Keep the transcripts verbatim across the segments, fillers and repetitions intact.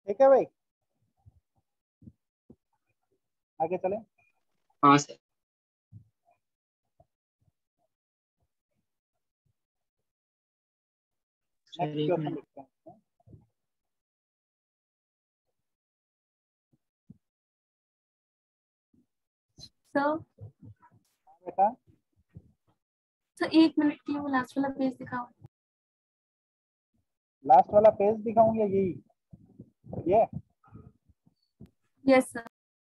ठीक है भाई, आगे चले। हाँ सर। सर नेक्स्ट एक क्वेश्चन मिनट। लिखते हैं। सर बेटा सर एक मिनट के लिए वो लास्ट वाला पेज दिखाओ। लास्ट वाला पेज दिखाऊं या यही ये? Yes sir.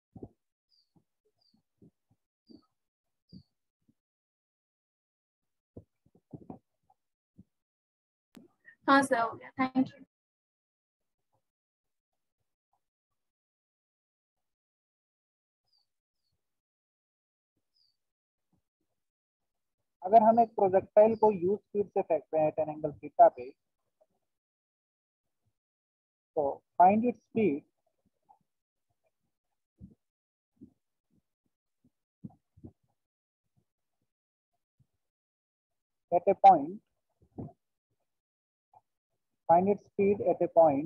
हाँ सर हो गया, थैंक यू। अगर हम एक प्रोजेक्टाइल को यू स्पीड से फेंकते हैं टेन एंगल थीटा पे, तो find it speed at a point, find its speed at a point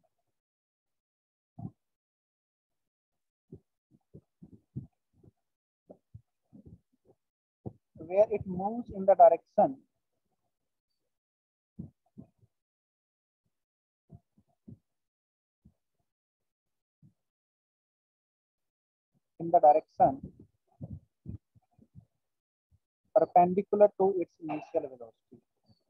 where it moves in the direction in the direction perpendicular to its initial velocity.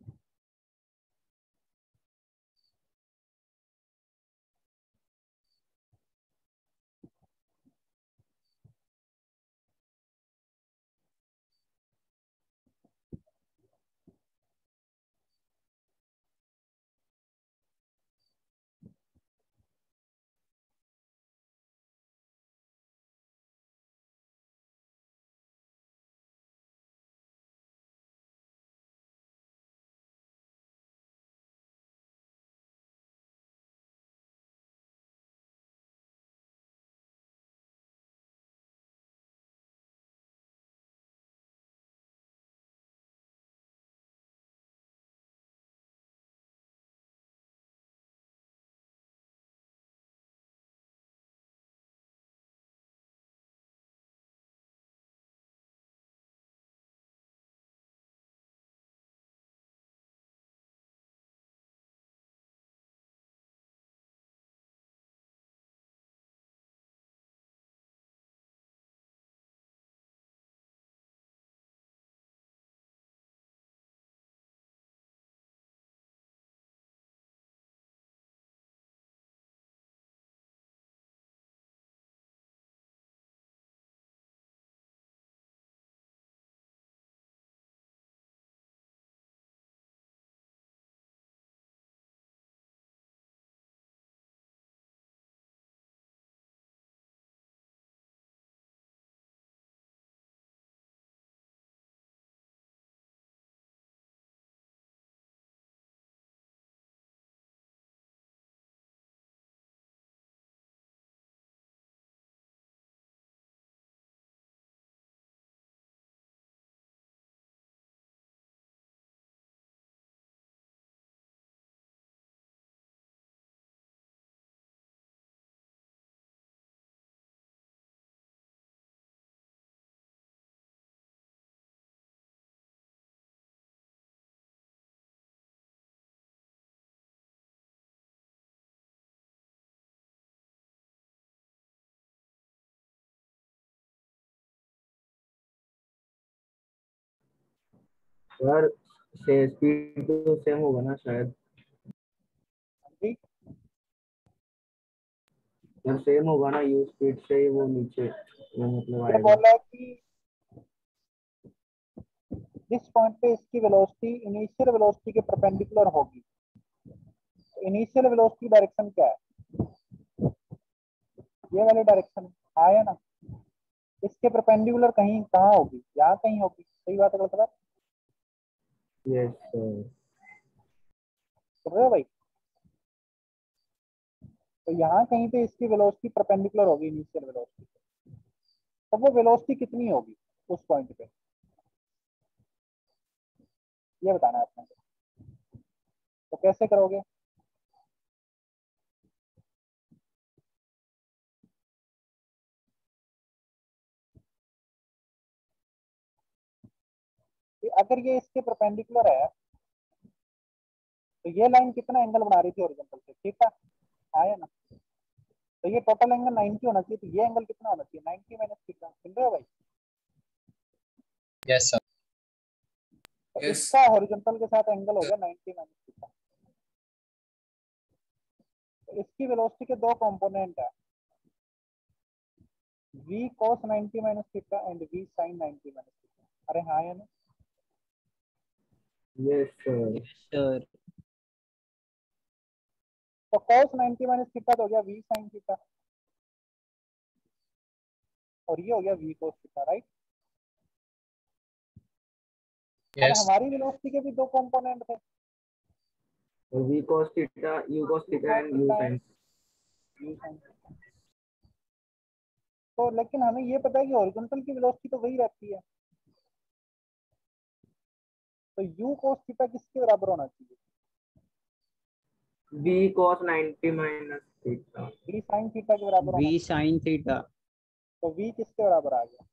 Sir से speed तो same होगा ना शायद? ठीक, sir same होगा ना, you speed से ही वो नीचे वो मतलब ये आएगा। बोला है कि जिस पॉइंट पे इसकी वेलोसिटी इनिशियल वेलोसिटी के परपेंडिकुलर होगी, इनिशियल वेलोसिटी डायरेक्शन क्या है? ये वाली डायरेक्शन आया ना, इसके परपेंडिकुलर कहीं कहाँ होगी? यहाँ कहीं होगी। सही बात है, गलत बात? Yes sir. सुन रहे हो भाई? तो यहाँ कहीं पे इसकी वेलोसिटी परपेंडिकुलर होगी इनिशियल वेलोसिटी। तो वो वेलोसिटी कितनी होगी उस पॉइंट पे, ये बताना है आपने। तो कैसे करोगे? अगर ये इसके परपेंडिकुलर है तो ये लाइन कितना एंगल बना रही थी हॉरिजॉन्टल से, थीटा, आया ना। तो ये टोटल एंगल नाइंटी होना चाहिए, तो ये एंगल कितना होना चाहिए, नाइंटी माइनस थीटा, सुन रहे हो भाई? Yes sir. तो Yes. इसका हॉरिजॉन्टल के साथ एंगल हो गया नाइंटी माइनस थीटा। तो इसकी वेलोसिटी के दो कंपोनेंट है, v cos ninety minus theta and v sin ninety minus theta. अरे हाँ या ना? Yes, sir. सर तो cos नाइंटी माइनस थीटा तो हो गया v sin थीटा, और ये हो गया v cos थीटा, राइट। अब यस हमारी वेलोसिटी के भी दो कंपोनेंट थे, So v cos theta, u cos theta, and u sin. u sin theta. तो लेकिन हमें ये पता है कि हॉरिजॉन्टल की वेलोसिटी तो वही रहती है, तो u cos थीटा किसके बराबर होना चाहिए, V cos ninety minus theta. v sin theta के बराबर होना वी चाहिए। Sine theta. तो v किसके बराबर आ गया,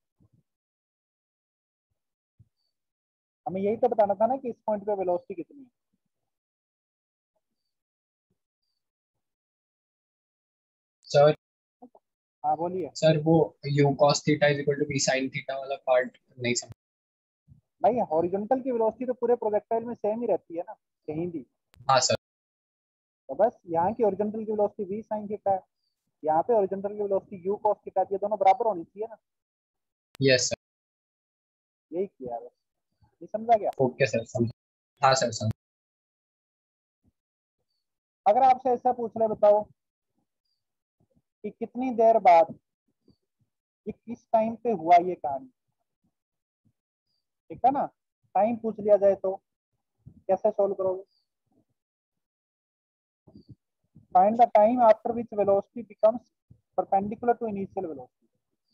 हमें यही तो बताना था ना कि इस पॉइंट पे वेलोसिटी कितनी है। सर हाँ बोलिए सर वो u cos theta is equal to v sin theta वाला पार्ट नहीं समझ। भाई, हॉरिजॉन्टल की वेलोसिटी तो पूरे प्रोजेक्टाइल में सेम ही रहती है ना, कहीं भी। हाँ सर। तो बस यहाँ की हॉरिजॉन्टल की वेलोसिटी v sin थीटा है, यहाँ पे हॉरिजॉन्टल की वेलोसिटी u cos थीटा, ये दोनों बराबर होनी चाहिए ना, यस सर। यही किया बस, ये समझा गया। ओके सर समझ। हाँ सर समझ। अगर आपसे ऐसा पूछ ले, बताओ कि कितनी देर बाद, ये किस टाइम पे हुआ ये कहानी, ठीक है ना, टाइम पूछ लिया जाए तो कैसे सोल्व करोगे? Find the time after which velocity becomes perpendicular to initial velocity.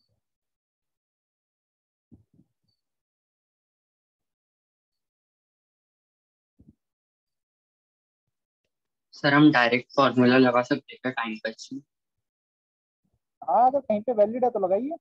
Sir हम डायरेक्ट फॉर्मूला लगा सकते हैं टाइम का? हाँ, अगर कहीं पे वैलिड है तो लगाइए।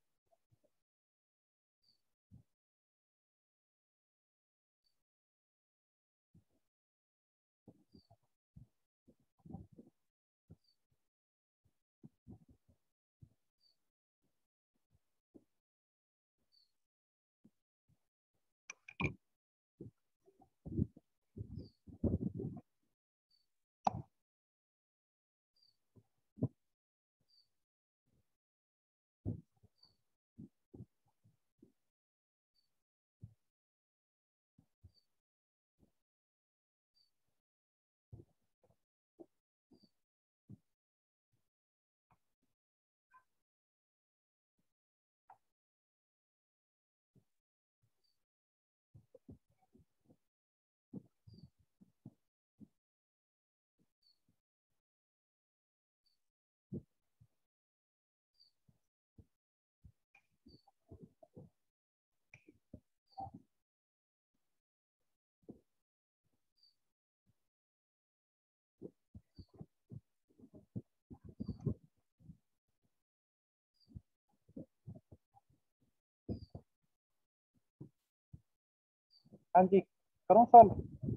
हाँ जी, करूँ सॉल्व?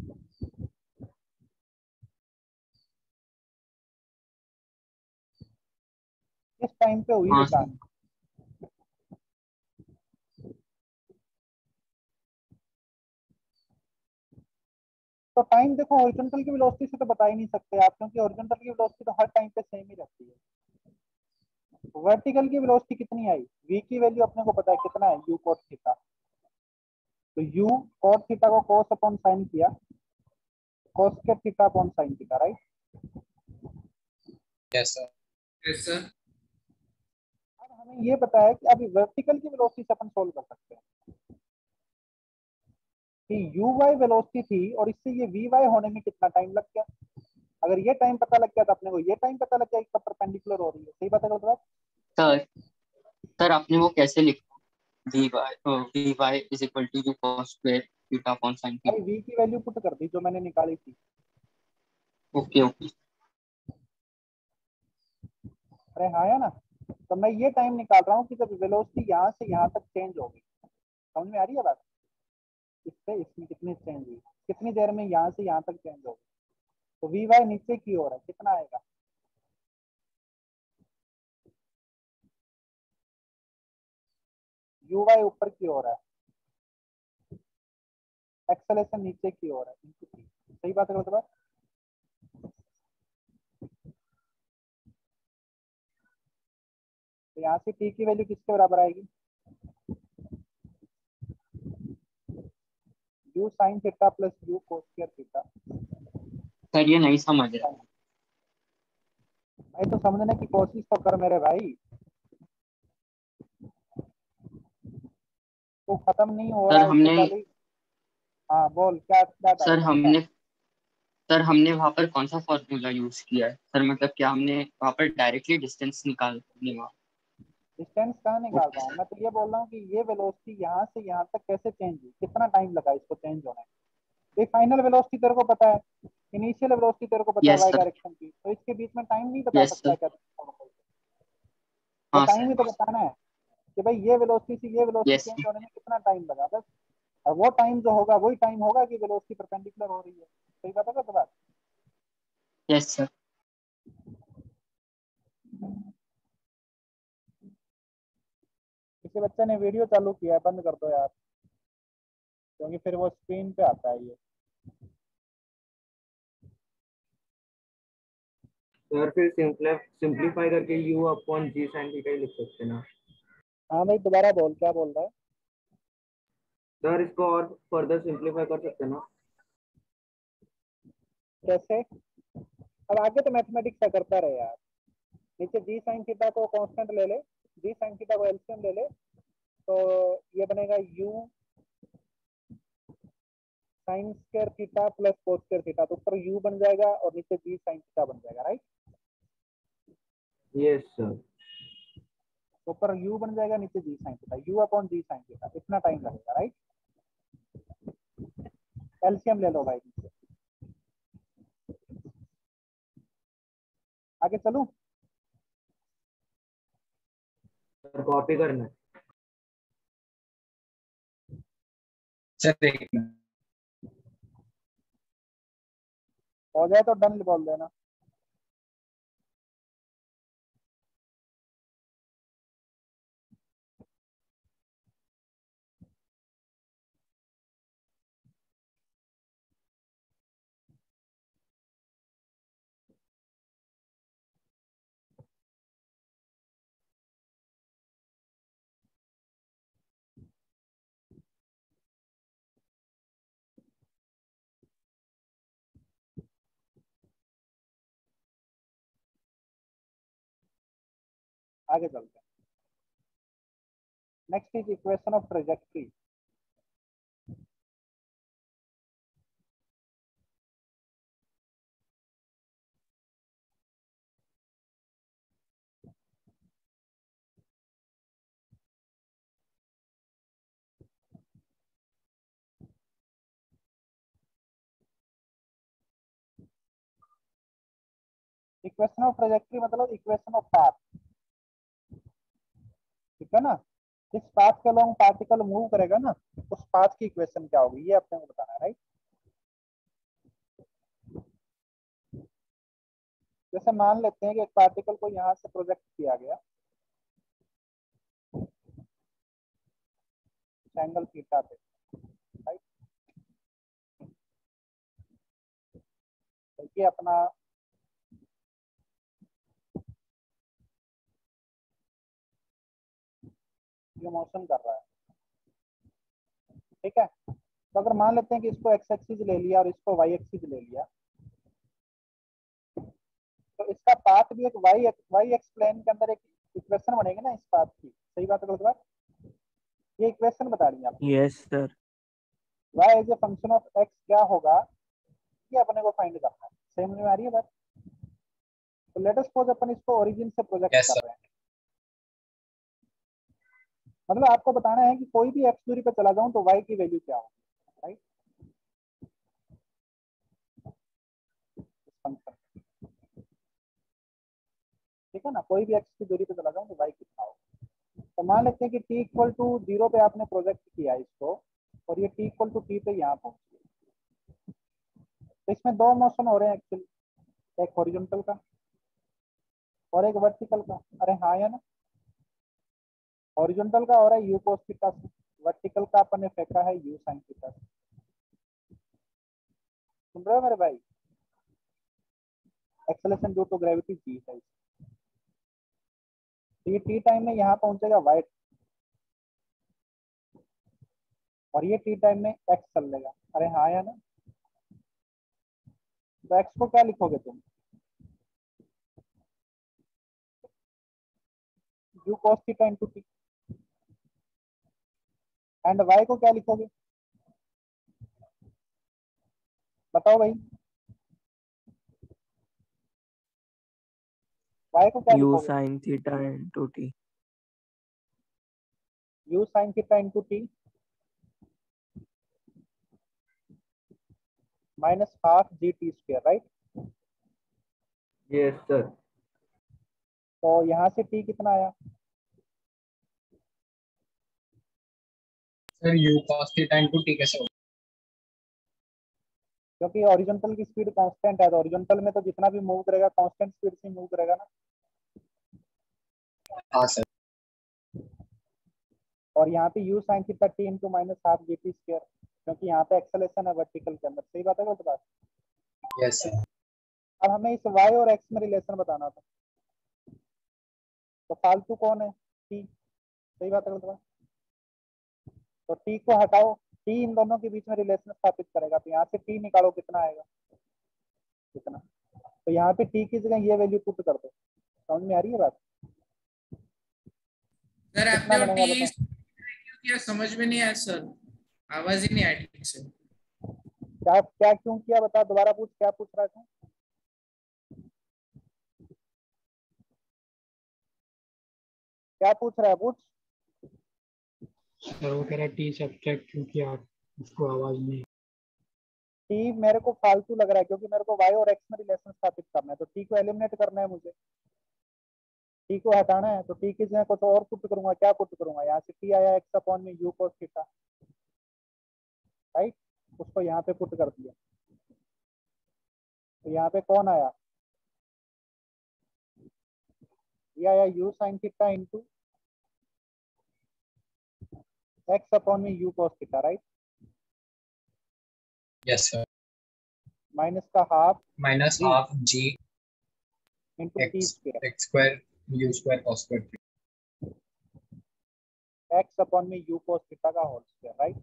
किस टाइम पे हुई हाँ ये सर। कहानी? तो टाइम देखो, हॉरिजॉन्टल की वेलोसिटी से तो बता ही नहीं सकते आप, क्योंकि हॉरिजॉन्टल की वेलोसिटी तो हर टाइम पे सेम ही रहती है। वर्टिकल की वेलोसिटी कितनी आई, v की वैल्यू अपने को पता है कितना है, u cos थीटा। तो u cos थीटा को cos अपॉन sin किया, cos के theta upon sin theta, right. Yes sir. Yes sir. अब हमें ये पता है कि अभी वर्टिकल की वेलोसिटी से अपन सोल्व कर सकते हैं कि uy वेलोसिटी थी और इससे ये vy होने में कितना टाइम लग गया। अगर ये टाइम पता लग गया तो अपने को ये टाइम पता लग गया कि कब परपेंडिकुलर हो रही है। सही बात है गलत बात? सर सर आपने वो कैसे लिखा? V Y V Y is equal to u cos square theta upon sine भाई थीटा। v की वैल्यू पुट कर दी जो मैंने निकाली थी। Okay okay. अरे हाँ है ना, तो मैं ये टाइम निकाल रहा हूँ कि जब वेलोसिटी यहाँ से यहाँ तक चेंज होगी। समझ में आ रही है बात? इससे इसमें कितनी चेंज हुई, कितनी देर में यहाँ से यहाँ तक चेंज होगी। तो वी वाई नीचे की ओर है, कितना आएगा, यू वाई ऊपर की ओर है, एक्सेलेरेशन नीचे की ओर है, इनटू टी। सही बात है मतलब। तो यहाँ से टी की वैल्यू किसके बराबर आएगी, u sine theta plus u cos square theta. Sir ये नहीं समझ रहा। भाई तो समझने की कोशिश तो कर मेरे भाई, तो खत्म नहीं हो सर रहा है इससे हमने पहले। हाँ बोल, क्या क्या सर डाउट है बता। हमने सर हमने वहाँ पर कौन सा फॉर्मूला यूज किया है सर, मतलब क्या हमने वहाँ पर डायरेक्टली डिस्टेंस निकाल लिया? डिस्टेंस कहाँ निकाल ओके रहा हूँ सर। मैं, तो ये बोल रहा हूँ कि ये वेलोसिटी यहाँ से यहाँ तक कैसे चेंज हुई, कितना टाइम लगा इसको चेंज होने में। फाइनल वेलोसिटी तेरे को पता है, इनिशियल वेलोसिटी तेरे को पता है यस वाई सर। डायरेक्शन की, तो इसके बीच में टाइम नहीं बता यस सकता सर। क्या, वो हाँ टाइम सर। ही तो बताना है कि भाई ये वेलोसिटी से ये वेलोसिटी यस चेंज सर। होने में कितना टाइम लगा बस। और वो टाइम जो होगा वही टाइम होगा कि वेलोसिटी परपेंडिकुलर हो रही है। सही बात है तो बात। Yes sir. किसी बच्चे ने वीडियो चालू किया है, बंद कर दो यार, क्योंकि फिर वो स्क्रीन पे आता है ये। सर फिर सिंप्लीफाई करके u upon g sine theta ही लिख सकते ना। हाँ भाई दोबारा बोल, क्या बोल रहा है। सर इसको और फर्दर सिंप्लीफाई कर सकते ना। कैसे, अब आगे तो मैथमेटिक्स का करता रहे यार। नीचे जी साइन थीटा को कांस्टेंट ले ले, जी साइन थीटा को एलसीएम ले ले, तो ये बनेगा u sine square theta plus cos square theta, तो ऊपर यू बन जाएगा और नीचे जी साइन थीटा बन जाएगा, राइट। Yes sir. तो ऊपर यू बन जाएगा, नीचे g sine theta, u upon g sine theta, इतना टाइम लगेगा, राइट। एलसीएम ले लो भाई नीचे। आगे चलूं। सर कॉपी करना है। सर एक मिनट। हो जाए तो डन बोल देना। आगे चलते हैं। Next is equation of trajectory. Equation of trajectory मतलब इक्वेशन ऑफ पाथ, ठीक है ना। जिस पाथ के अलोंग पार्टिकल मूव करेगा ना, उस पाथ की इक्वेशन क्या होगी, ये अपने को बताना है, राइट। जैसे मान लेते हैं कि एक पार्टिकल को यहाँ से प्रोजेक्ट किया गया एंगल थीटा पे, राइट। तो ये अपना ये मोशन कर रहा है, ठीक है। तो अगर मान लेते हैं कि इसको एक्स एक्सिस ले लिया और इसको वाई एक्सिस ले लिया, तो इसका पाथ भी एक वाई वाई एक्स प्लेन के अंदर एक इक्वेशन बनेगी ना इस पाथ की। सही बात है गलत बात, ये इक्वेशन बता रही है आपको। Yes sir. Y as a function of x क्या होगा, ये अपने को फाइंड करना है। समझ में आ रही है बात। तो लेट अस सपोज अपन इसको ओरिजिन से प्रोजेक्ट यस कर सर। रहे हैं, मतलब आपको बताना है कि कोई भी एक्स दूरी पे चला जाऊं तो वाई की वैल्यू क्या होगी, राइट। फंक्शन, ठीक है ना, कोई भी एक्स की दूरी पे चला जाऊं तो वाई कितना होगा। तो मान लेते हैं कि टी इक्वल टू जीरो पे आपने प्रोजेक्ट किया इसको, और ये टी इक्वल टू टी पे यहाँ पहुंच गए। तो इसमें दो मोशन हो रहे हैं एक्चुअली, एक हॉरिजॉन्टल का और एक वर्टिकल का। अरे हाँ या ना, हॉरिजॉन्टल का हो रहा है यू कोस थीटा से, वर्टिकल का अपन ने फेंका है यू साइन थीटा से। सुन रहे हो मेरे भाई? Acceleration due to gravity g है। तो ये टी टाइम में यहाँ पहुंचेगा वाइट और ये टी टाइम में एक्स चल लेगा। अरे हाँ या ना? तो एक्स को क्या लिखोगे तुम? U cos theta into t. And y को क्या लिखोगे? बताओ भाई, वाई को क्या U लिखोगे? sin theta into t. U sine theta into t minus half g t square, right? Yes, sir. तो यहाँ से टी कितना आया? Sir u cos theta into t कैसे होगा? क्योंकि हॉरिजॉन्टल की स्पीड कांस्टेंट है, तो हॉरिजॉन्टल में तो जितना भी मूव करेगा कांस्टेंट स्पीड से मूव करेगा ना। हाँ सर। और यहाँ पे u sine theta t into minus half g t square, क्योंकि यहाँ पे एक्सेलेरेशन है वर्टिकल के अंदर। सही बात है गलत बात? Yes sir. अब हमें इस वाई और एक्स में रिलेशन बताना था, तो फालतू कौन है? टी। सही बात है गलत बात? तो टी को हटाओ, टी इन दोनों के बीच में रिलेशन स्थापित करेगा। तो यहाँ से टी निकालो, कितना आएगा? कितना? तो यहाँ पे टी की जगह ये वैल्यू पुट कर दो। समझ में आ रही है बात? सर कितना आपने वो बनेगा टी बताओ? किया, समझ में नहीं आया सर, आवाज ही नहीं आई ठीक से। क्या क्या क्यों किया बता, दोबारा पूछ, क्या पूछ रहा था? क्या पूछ रहा है? पूछ। सर वो कह रहा है टी सब्ट्रैक्ट क्यों किया आप, उसको आवाज नहीं। टी मेरे को फालतू लग रहा है, क्योंकि मेरे को वाई और एक्स में रिलेशन स्थापित करना है, तो टी को एलिमिनेट करना है मुझे, टी को हटाना है। तो टी की जगह कुछ और पुट करूंगा। क्या पुट करूंगा? यहाँ से टी आया एक्स अपॉन में यू कोस थीटा, राइट? उसको यहाँ पे पुट कर दिया। तो यहाँ पे कौन आया? ये आया u sine theta into x upon में u cos theta, right? Yes sir. Minus का half minus g half g into t x square, x square u square cos square x upon में यू कोस थीटा का whole square, right?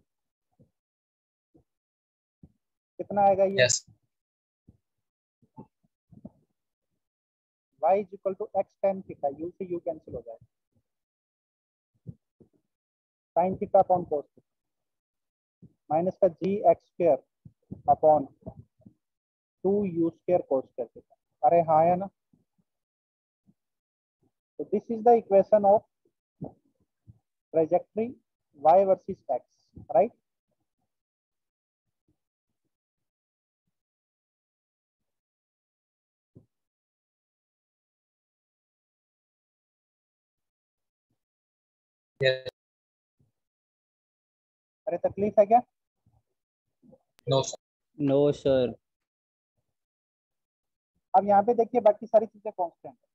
कितना आएगा ये? Yes y is equal to x tan theta, u से u cancel हो जाएगा, sine theta upon cos theta minus का g x square upon two u square cos square theta. अरे हाँ या ना? तो this is the equation of trajectory y versus x, right? Yes. अरे तकलीफ है क्या? No sir. No, sir. अब यहाँ पे देखिए बाकी सारी चीजें कांस्टेंट है,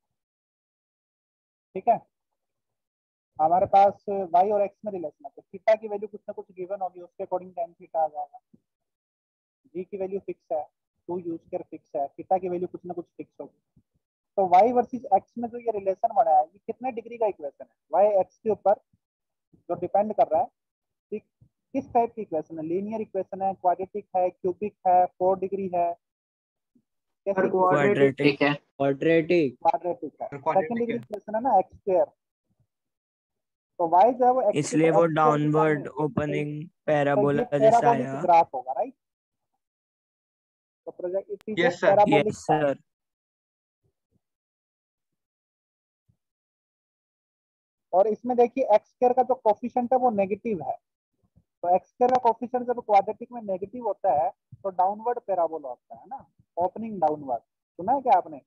ठीक है? हमारे पास y और x में रिलेशन है, तो थीटा की वैल्यू कुछ ना कुछ गिवन होगी, उसके अकॉर्डिंग tan थीटा आ जाएगा। g की वैल्यू फिक्स है, टू यू स्क्वायर फिक्स है, थीटा की वैल्यू कुछ ना कुछ फिक्स होगी। तो y वर्सेस x में जो ये रिलेशन बना है, ये कितने डिग्री का इक्वेशन है? y x के ऊपर जो डिपेंड कर रहा है कि किस टाइप की इक्वेशन है, लीनियर इक्वेशन है, क्वाड्रेटिक है, क्यूबिक है, फोर डिग्री है, कैसी Quadratic. Quadratic. ठीक है। Quadratic. क्वाड्रेटिक है? सेकंड क्वाड्रेटिक डिग्री है। इक्वेशन है ना, एक्स स्क्वायर। तो y जो है वो x इसलिए वो x स्क्वायर के सामने डाउनवर्ड है। ओपनिंग तो पैराबोला ये जैसा पैराबोलिक आया। ग्राफ होगा, राइट? तो project it is a Yes, sir. Parabolic Yes, graph. sir. और इसमें देखिए एक्स स्क्वायर का जो कोफिशिएंट है वो नेगेटिव है, तो एक्स स्क्वायर का कोफिशिएंट जब क्वाड्रेटिक में नेगेटिव होता है तो डाउनवर्ड पैराबोला होता है ना, ओपनिंग डाउनवर्ड। सुना है क्या आपने?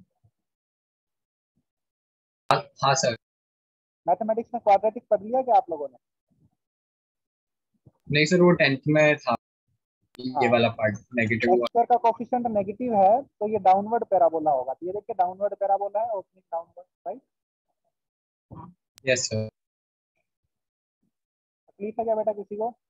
हाँ सर। मैथमेटिक्स में क्वाड्रेटिक पढ़ लिया क्या आप लोगों ने? नहीं सर वो टेंथ में था ये हाँ। वाला पार्ट नेगेटिव एक्स स्क्वायर का कोफिशिएंट नेगेटिव है तो ये डाउनवर्ड पैराबोला होगा। तो ये देखिए डाउनवर्ड पैराबोला है, opening downward, right. Yes sir तकलीफ है क्या बेटा किसी को?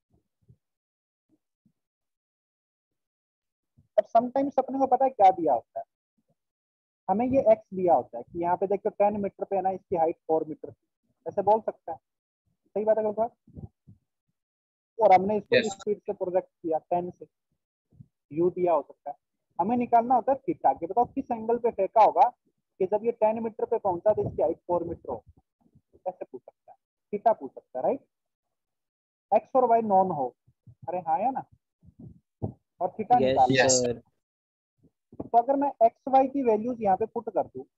अब समटाइम्स अपने को पता है क्या दिया होता है, हमें ये एक्स दिया होता है कि यहाँ पे देखो टेन मीटर पे है ना, इसकी हाइट फोर मीटर थी, ऐसे बोल सकता है, सही बात है गलत बात? और हमने इसको Yes. इस स्पीड से प्रोजेक्ट किया टेन से, यू दिया हो सकता है, हमें निकालना होता है थीटा। के बताओ किस एंगल पे फेंका होगा कि जब ये टेन मीटर पे पहुंचा तो इसकी हाइट फोर मीटर हो, ऐसे पूछ सकता है, थीटा पूछ सकता है, राइट। एक्स और वाई नॉन हो, अरे हाँ या ना, और थीटा Yes, निकालना है। Yes. sir. तो अगर मैं एक्स वाई की वैल्यूज यहाँ पे पुट कर दूं,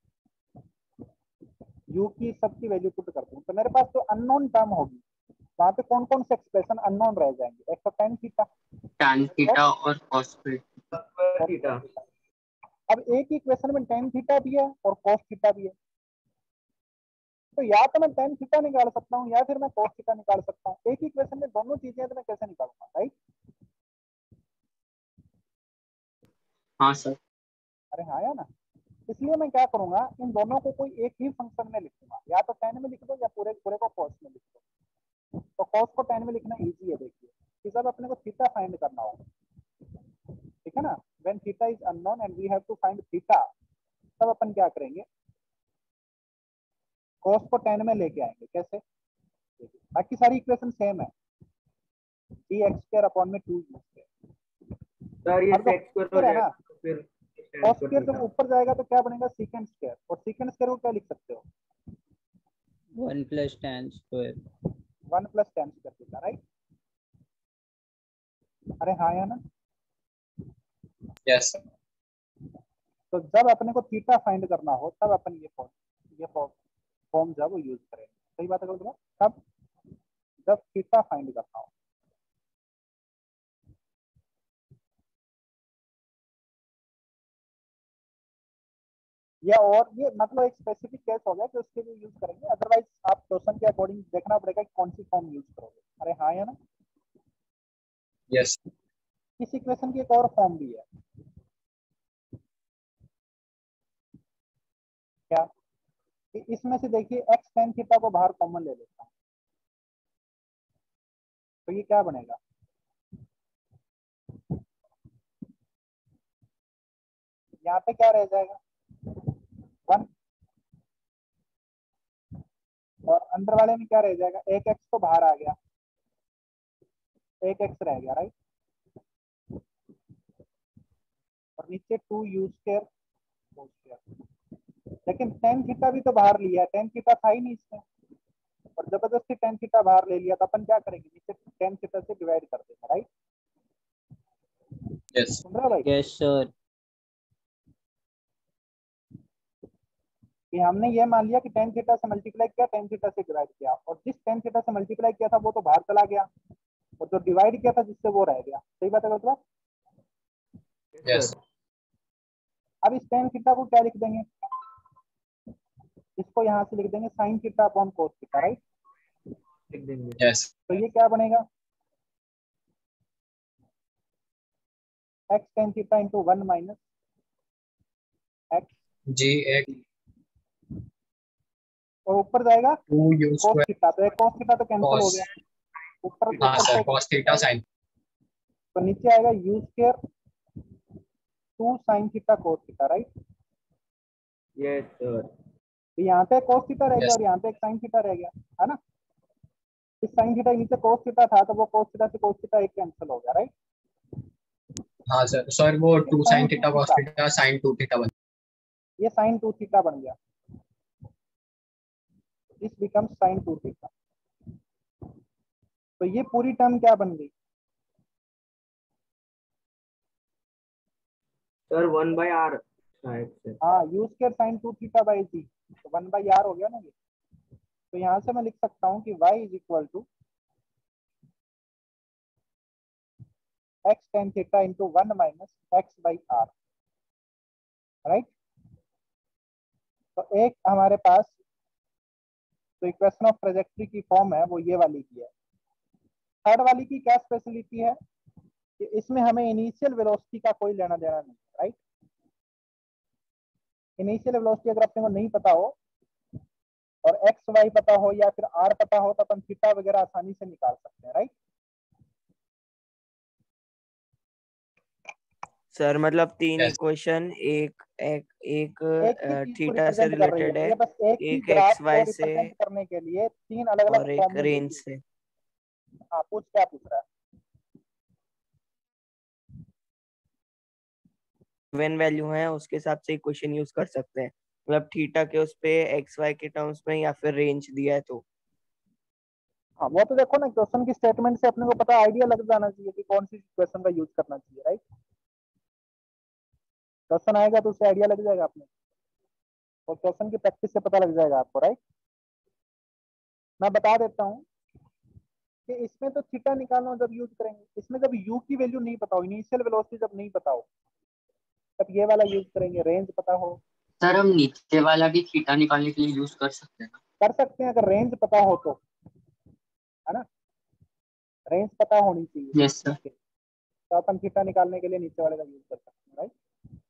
यू की सब की वैल्यू पुट कर दूं, तो मेरे पास जो अननोन टर्म होगी वहाँ पे कौन कौन से एक्सप्रेशन अननोन रह जाएंगे? एक तो टेन थीटा tan थीटा और cos थीटा। Square theta. अब एक ही इक्वेशन में टेन थीटा भी है और cos थीटा भी है, तो या तो मैं टेन थीटा निकाल सकता हूँ या फिर मैं cos थीटा निकाल सकता हूँ। एक ही इक्वेशन में दोनों चीजें तो मैं कैसे निकालूंगा, राइट? हाँ सर। अरे हाँ या ना, इसलिए मैं क्या करूंगा, इन दोनों को कोई एक ही फंक्शन में लिखूंगा, या तो टेन में लिख दो या पूरे पूरे को cos में लिख दो। तो cos को टेन में लिखना इजी है, देखिए कि जब अपने को थीटा फाइंड करना होगा, ठीक है ना, when theta is unknown and we have to find theta, तब अपन क्या करेंगे, cos को टेन में लेके आएंगे। कैसे? बाकी सारी इक्वेशन सेम है, डी एक्स स्क्वायर अपॉन में टू यू स्क्वायर। सर ये अब जो सेक्स स्क्वायर हो है ना, जाएगा तो फिर cos स्क्वायर जब ऊपर जाएगा तो क्या बनेगा, सीकेंड स्क्वायर, और सीकेंड स्क्वायर को क्या लिख सकते हो, One plus tan square. One plus tan square theta, right. अरे हाँ या ना, यस तो जब अपने को थीटा फाइंड करना हो तब अपन ये फॉर्म ये फॉर्म जब यूज करेंगे, सही बात है गलत बात? तब जब थीटा फाइंड करना हो। या और ये मतलब एक स्पेसिफिक केस हो गया कि उसके लिए यूज करेंगे, अदरवाइज आप क्वेश्चन के अकॉर्डिंग देखना पड़ेगा कि कौन सी फॉर्म यूज करोगे। अरे हाँ या ना, यस इस इक्वेशन की एक और फॉर्म भी है, क्या कि इसमें से देखिए एक्स टेन थीटा को बाहर कॉमन ले लेता हूँ, तो ये क्या बनेगा, यहाँ पे क्या रह जाएगा, वन, और अंदर वाले में क्या रह जाएगा, एक एक्स तो बाहर आ गया, एक एक्स रह गया, राइट, और नीचे टू यू स्क्वायर हो स्क्वायर। लेकिन टेन थीटा भी तो बाहर लिया है, टेन थीटा था ही नहीं इसमें, और जबरदस्ती टेन थीटा बाहर ले लिया, तो अपन क्या करेंगे, नीचे टेन थीटा से डिवाइड कर देंगे, राइट। यस सुन रहे हो भाई? Yes, sir. कि हमने ये मान लिया कि टेन थीटा से मल्टीप्लाई किया, टेन थीटा से डिवाइड किया, और जिस टेन थीटा से मल्टीप्लाई किया था वो तो बाहर चला गया, और जो डिवाइड किया था जिससे वो रह गया, सही बात है मतलब। यस अब इस टेन थीटा को क्या लिख देंगे, इसको यहाँ से लिख देंगे sine theta upon cos theta, right. लिख देंगे। यस तो ये क्या बनेगा, x tan theta into one minus x, जी एक और ऊपर जाएगा to you cos square theta, तो एक कोस थीटा तो कैंसिल हो कॉस गया, ऊपर हाँ ऊपर सर से कॉस थीटा साइन तो नीचे आएगा u square two sine theta cos theta, right. Yes sir. तो यहाँ पे कोस थीटा रह गया Yes. और यहाँ पे एक साइन थीटा रह गया, है ना। इस साइन थीटा के नीचे कोस थीटा था तो वो कोस थीटा से कोस थीटा एक कैंसिल हो गया, राइट। हाँ सर सर वो two sin sine two theta cos theta। Theta sine two theta बन ये साइन टू थीटा बन गया, this become sine two theta. तो ये पूरी टर्म क्या बन गई, सर वन बाय आर शायद से। हाँ u square sine two theta by t, तो वन बाई आर हो गया ना ये। तो यहाँ से मैं लिख सकता हूँ कि y is equal to x tan theta into one minus x by R, right. तो एक हमारे पास तो इक्वेशन ऑफ ट्रेजेक्टरी की फॉर्म है वो ये वाली की है, थर्ड वाली की क्या स्पेशलिटी है कि इसमें हमें इनिशियल वेलोसिटी का कोई लेना देना नहीं, राइट। इनिशियल वेलोसिटी अगर अपने को नहीं पता हो और एक्स वाई पता हो या फिर आर पता हो तो अपन थीटा वगैरह आसानी से निकाल सकते हैं, राइट। सर मतलब तीन Yes. इक्वेशन, एक एक एक एक ही चीज को थीटा से रिप्रेजेंट कर रही रिलेटेड है, है, ये बस एक ही एक ग्राफ एक्स को वाई से रिप्रेजेंट करने के लिए तीन अलग अलग और एक फॉर्म में रेंज लिखी से। है। हाँ, पूछ क्या पूछ रहा है। गिवन वैल्यू है उसके हिसाब से इक्वेशन यूज कर सकते हैं, मतलब थीटा के उस पे एक्स वाई के टर्म्स में या फिर रेंज दिया है तो। हाँ, वो तो देखो ना, क्वेश्चन की स्टेटमेंट से अपने को पता आइडिया लग जाना चाहिए कि कौन सी क्वेश्चन का यूज करना चाहिए, राइट। क्वेश्चन आएगा तो उससे आइडिया लग जाएगा आपने, और क्वेश्चन की प्रैक्टिस से पता लग जाएगा आपको, राइट। मैं बता देता हूँ कि इसमें तो थीटा निकालना जब यूज करेंगे, इसमें जब यू की वैल्यू नहीं पता हो, इनिशियल वेलोसिटी जब नहीं पता हो, तब ये वाला यूज करेंगे। रेंज पता हो सर हम नीचे वाला भी थीटा निकालने के लिए यूज कर सकते हैं ना? कर सकते हैं, अगर रेंज पता हो तो, है ना। रेंज पता होनी चाहिए, यस सर। तो अपन थीटा निकालने के लिए नीचे वाले का यूज कर सकते हैं, राइट।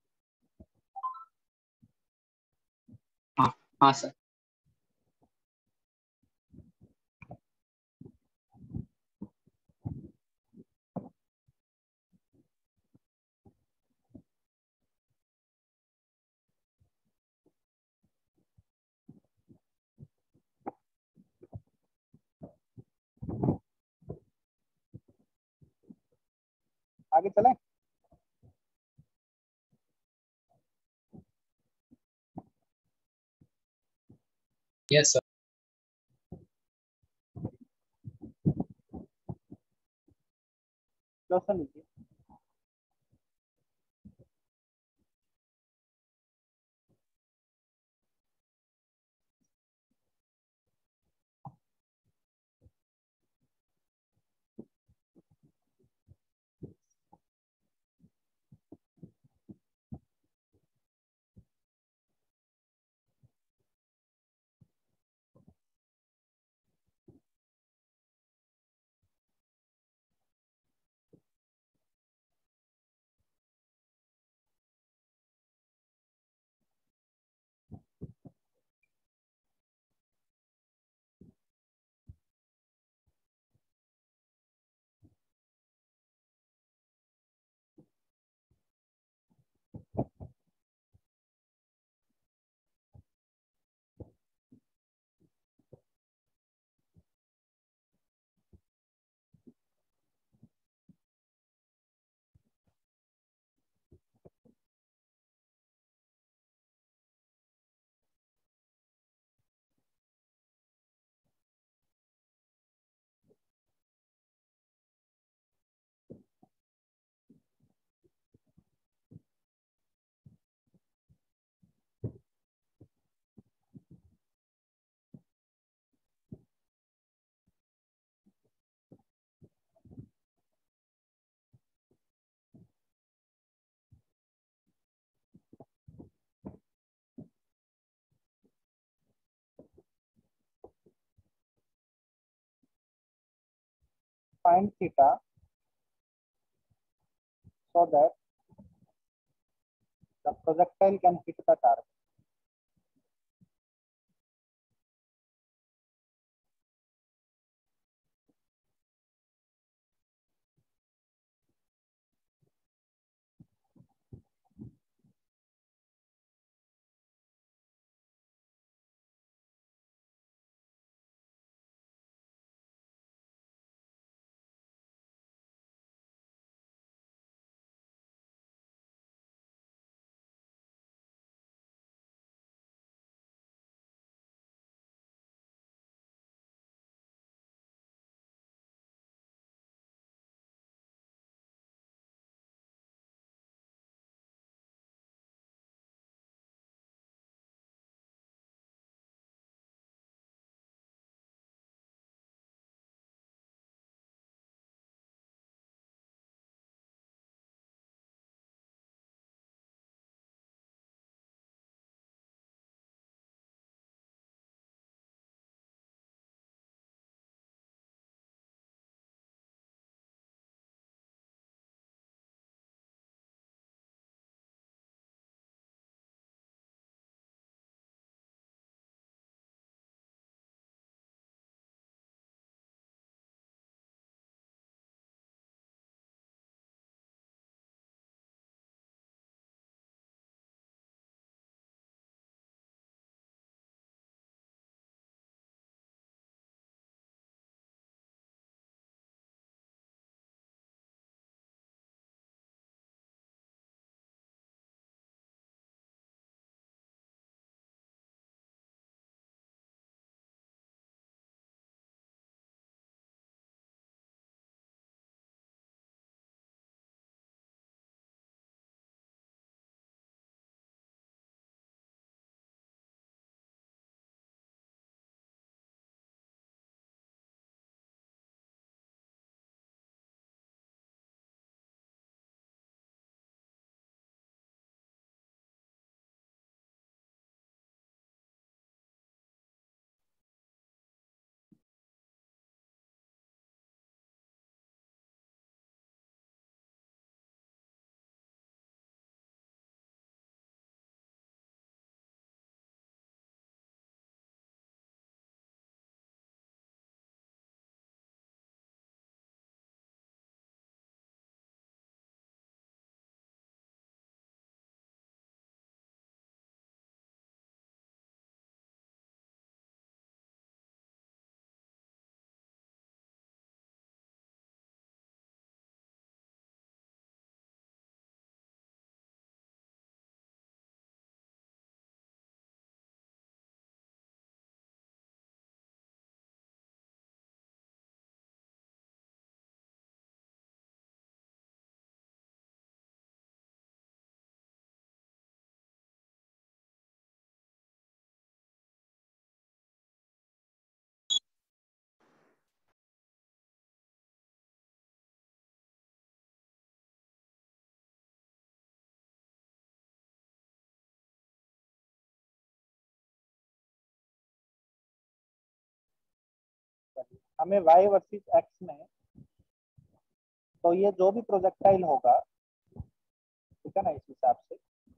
हाँ हाँ सर। आगे चलें। Yes, sir. क्वेश्चन लीजिए। Find theta so that the projectile can hit the target. हमें y वर्सेस x में, तो ये जो भी प्रोजेक्टाइल होगा, ठीक है ना, इस हिसाब से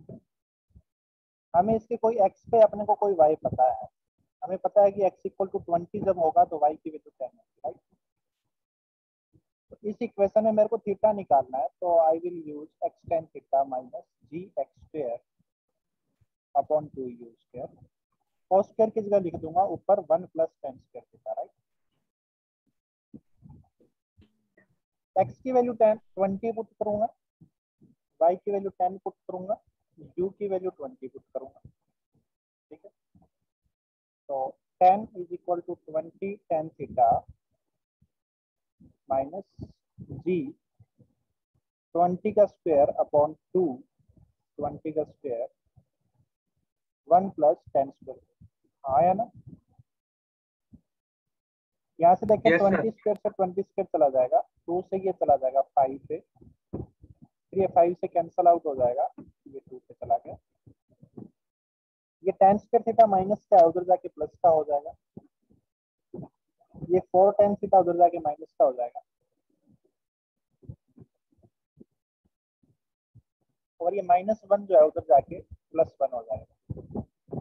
हमें इसके कोई x पे अपने को कोई y पता है, हमें पता है कि x इक्वल टू ट्वेंटी जब होगा तो y की वैल्यू टेन होगी, राइट। तो इस इक्वेशन में मेरे को थीटा निकालना है, तो I will use x tan theta minus g x square upon two u square, cos square की जगह लिख दूंगा ऊपर one plus tan square theta, right. x की वैल्यू टेन ट्वेंटी पुट करूंगा, y की वैल्यू टेन पुट करूंगा, u की वैल्यू ट्वेंटी पुट करूंगा, ठीक है। तो ten is equal to twenty tan theta minus g twenty का स्क्वायर अपॉन टू ट्वेंटी का square one plus tan square, आया ना। यहाँ से देखिए Yes, sir. ट्वेंटी स्क्वायर से ट्वेंटी स्क्वायर चला जाएगा, टू से ये चला जाएगा फाइव पे, फिर ये फाइव से कैंसल आउट हो जाएगा, ये टू से चला गया, ये टेन स्क्वायर थीटा माइनस का उधर जाके प्लस का हो जाएगा, ये फोर टेन थीटा उधर जाके माइनस का हो जाएगा, और ये माइनस वन जो है उधर जाके प्लस वन हो जाएगा।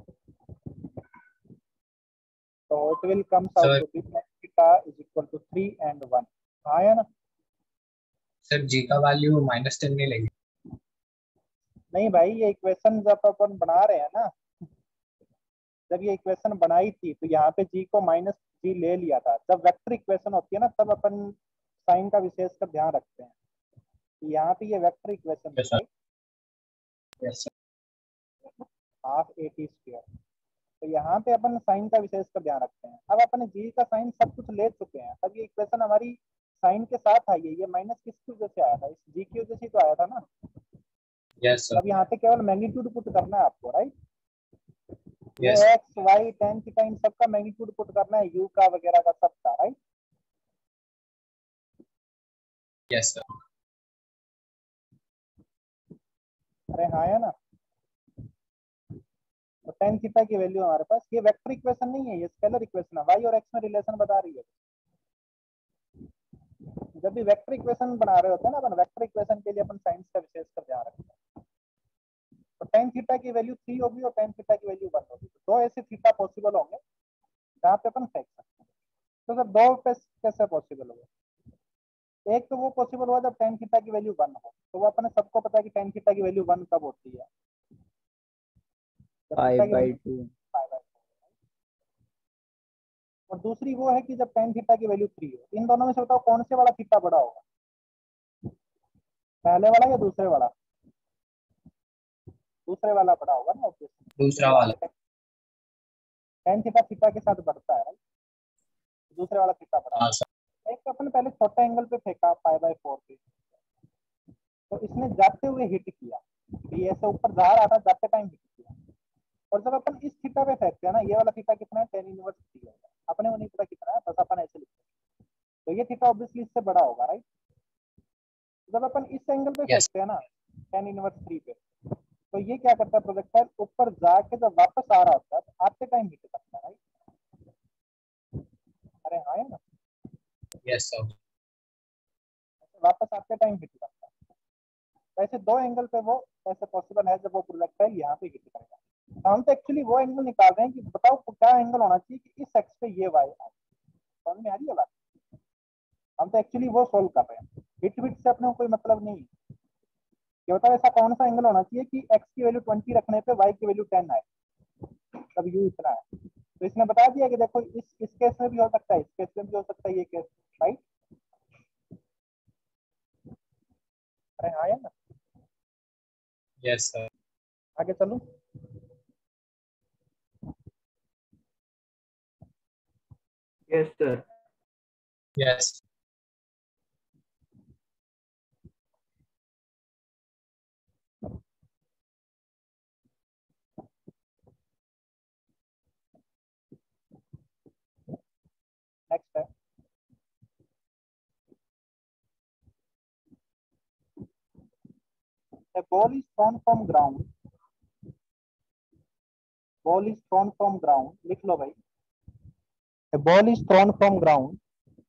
तो it will comes out to be theta is equal to three and one, आया ना। सर जी का वैल्यू माइनस टेन नहीं लेंगे? नहीं भाई, ये इक्वेशन जब अपन बना रहे हैं ना, जब ये इक्वेशन बनाई थी तो यहाँ पे जी को माइनस जी ले लिया था। जब वेक्टर इक्वेशन होती है ना तब अपन साइन का विशेष कर ध्यान रखते हैं। यहाँ पे ये vector equation Yes, sir. Yes sir. Half a t square, तो यहाँ पे अपन साइन का विशेष का ध्यान रखते हैं। अब अपन जी का साइन सब कुछ ले चुके हैं, अब ये इक्वेशन हमारी साइन के साथ आई है, ये माइनस किसकी वजह से आया था, इस जी की वजह से तो आया था ना। Yes sir. अब यहाँ पे केवल मैग्नीट्यूड पुट करना है आपको, राइट। ये yes x y tan theta इन सबका मैग्नीट्यूड पुट करना है, यू का वगैरह का सबका, राइट। Yes sir. अरे हाँ है ना। तो टेन थीटा की वैल्यू हमारे पास, ये वेक्टर इक्वेशन नहीं है, ये स्केलर इक्वेशन है, वाई और एक्स में रिलेशन बता रही है। जब भी वेक्टर इक्वेशन बना रहे होते हैं ना अपन, वेक्टर इक्वेशन के लिए अपन साइंस का विशेष कर ध्यान रखते हैं। तो टेन थीटा की वैल्यू थ्री होगी और टेन थीटा की वैल्यू वन होगी, तो दो ऐसे थीटा पॉसिबल होंगे जहाँ पे अपन फेंक सकते हैं। तो सर दो पे कैसे पॉसिबल होगा? एक तो वो पॉसिबल हुआ जब टेन थीटा की वैल्यू वन हो, तो वो अपने सबको पता है कि टेन थीटा की वैल्यू वन कब होती है, फाइव बाई टू। और दूसरी वो है कि जब टेन थीटा की वैल्यू थ्री हो। इन दोनों में से बताओ कौन से वाला थीटा बड़ा होगा, पहले वाला या दूसरे वाला? दूसरे वाला बड़ा होगा ना, दूसरा वाला। टेन थीटा थीटा के साथ बढ़ता है, दूसरे वाला थीटा बड़ा। एक तो अपन पहले छोटे एंगल पे फेंका पाई बाय फोर पे, तो इसने जाते हुए हिट किया, ये ऐसे ऊपर जा रहा था, जाते टाइम हिट किया। और जब अपन इस थीटा पे फेंकते हैं ना, ये वाला थीटा कितना है, टेन इनवर्स थ्री होगा, अपने को नहीं पता कितना है, बस अपन ऐसे लिखते हैं, तो ये थीटा ऑब्वियसली इससे बड़ा होगा, राइट। जब अपन इस एंगल पे Yes. फेंकते हैं ना टेन इनवर्स थ्री पे, तो ये क्या करता है, प्रोजेक्टाइल ऊपर जाके जब वापस आ रहा होता है तो आते टाइम हिट करता है, राइट। अरे हाँ है ना। Yes sir. वापस आते टाइम हिट करता है। वैसे दो एंगल पे वो ऐसे पॉसिबल है जब वो प्रोजेक्टाइल यहाँ पे हिट करेगा। तो हम तो एक्चुअली वो एंगल निकाल रहे हैं कि बताओ क्या एंगल होना चाहिए कि इस एक्स पे ये वाई आए, समझ में आ रही है बात। हम तो एक्चुअली वो सोल्व कर रहे हैं, हिट विट से अपने को कोई मतलब नहीं है। ये बताओ ऐसा कौन सा एंगल होना चाहिए कि एक्स की वैल्यू ट्वेंटी रखने पे वाई की वैल्यू टेन आए, तब यू इतना है। तो इसने बता दिया कि देखो इस इस केस में भी हो सकता है, इस केस में भी हो सकता है, ये केस, राइट। अरे हाँ है ना। Yes sir. आगे चलूं। Yes, sir. यस। नेक्स्ट है a ball is thrown from ground, ball is thrown from ground, लिख लो भाई। a ball is thrown from ground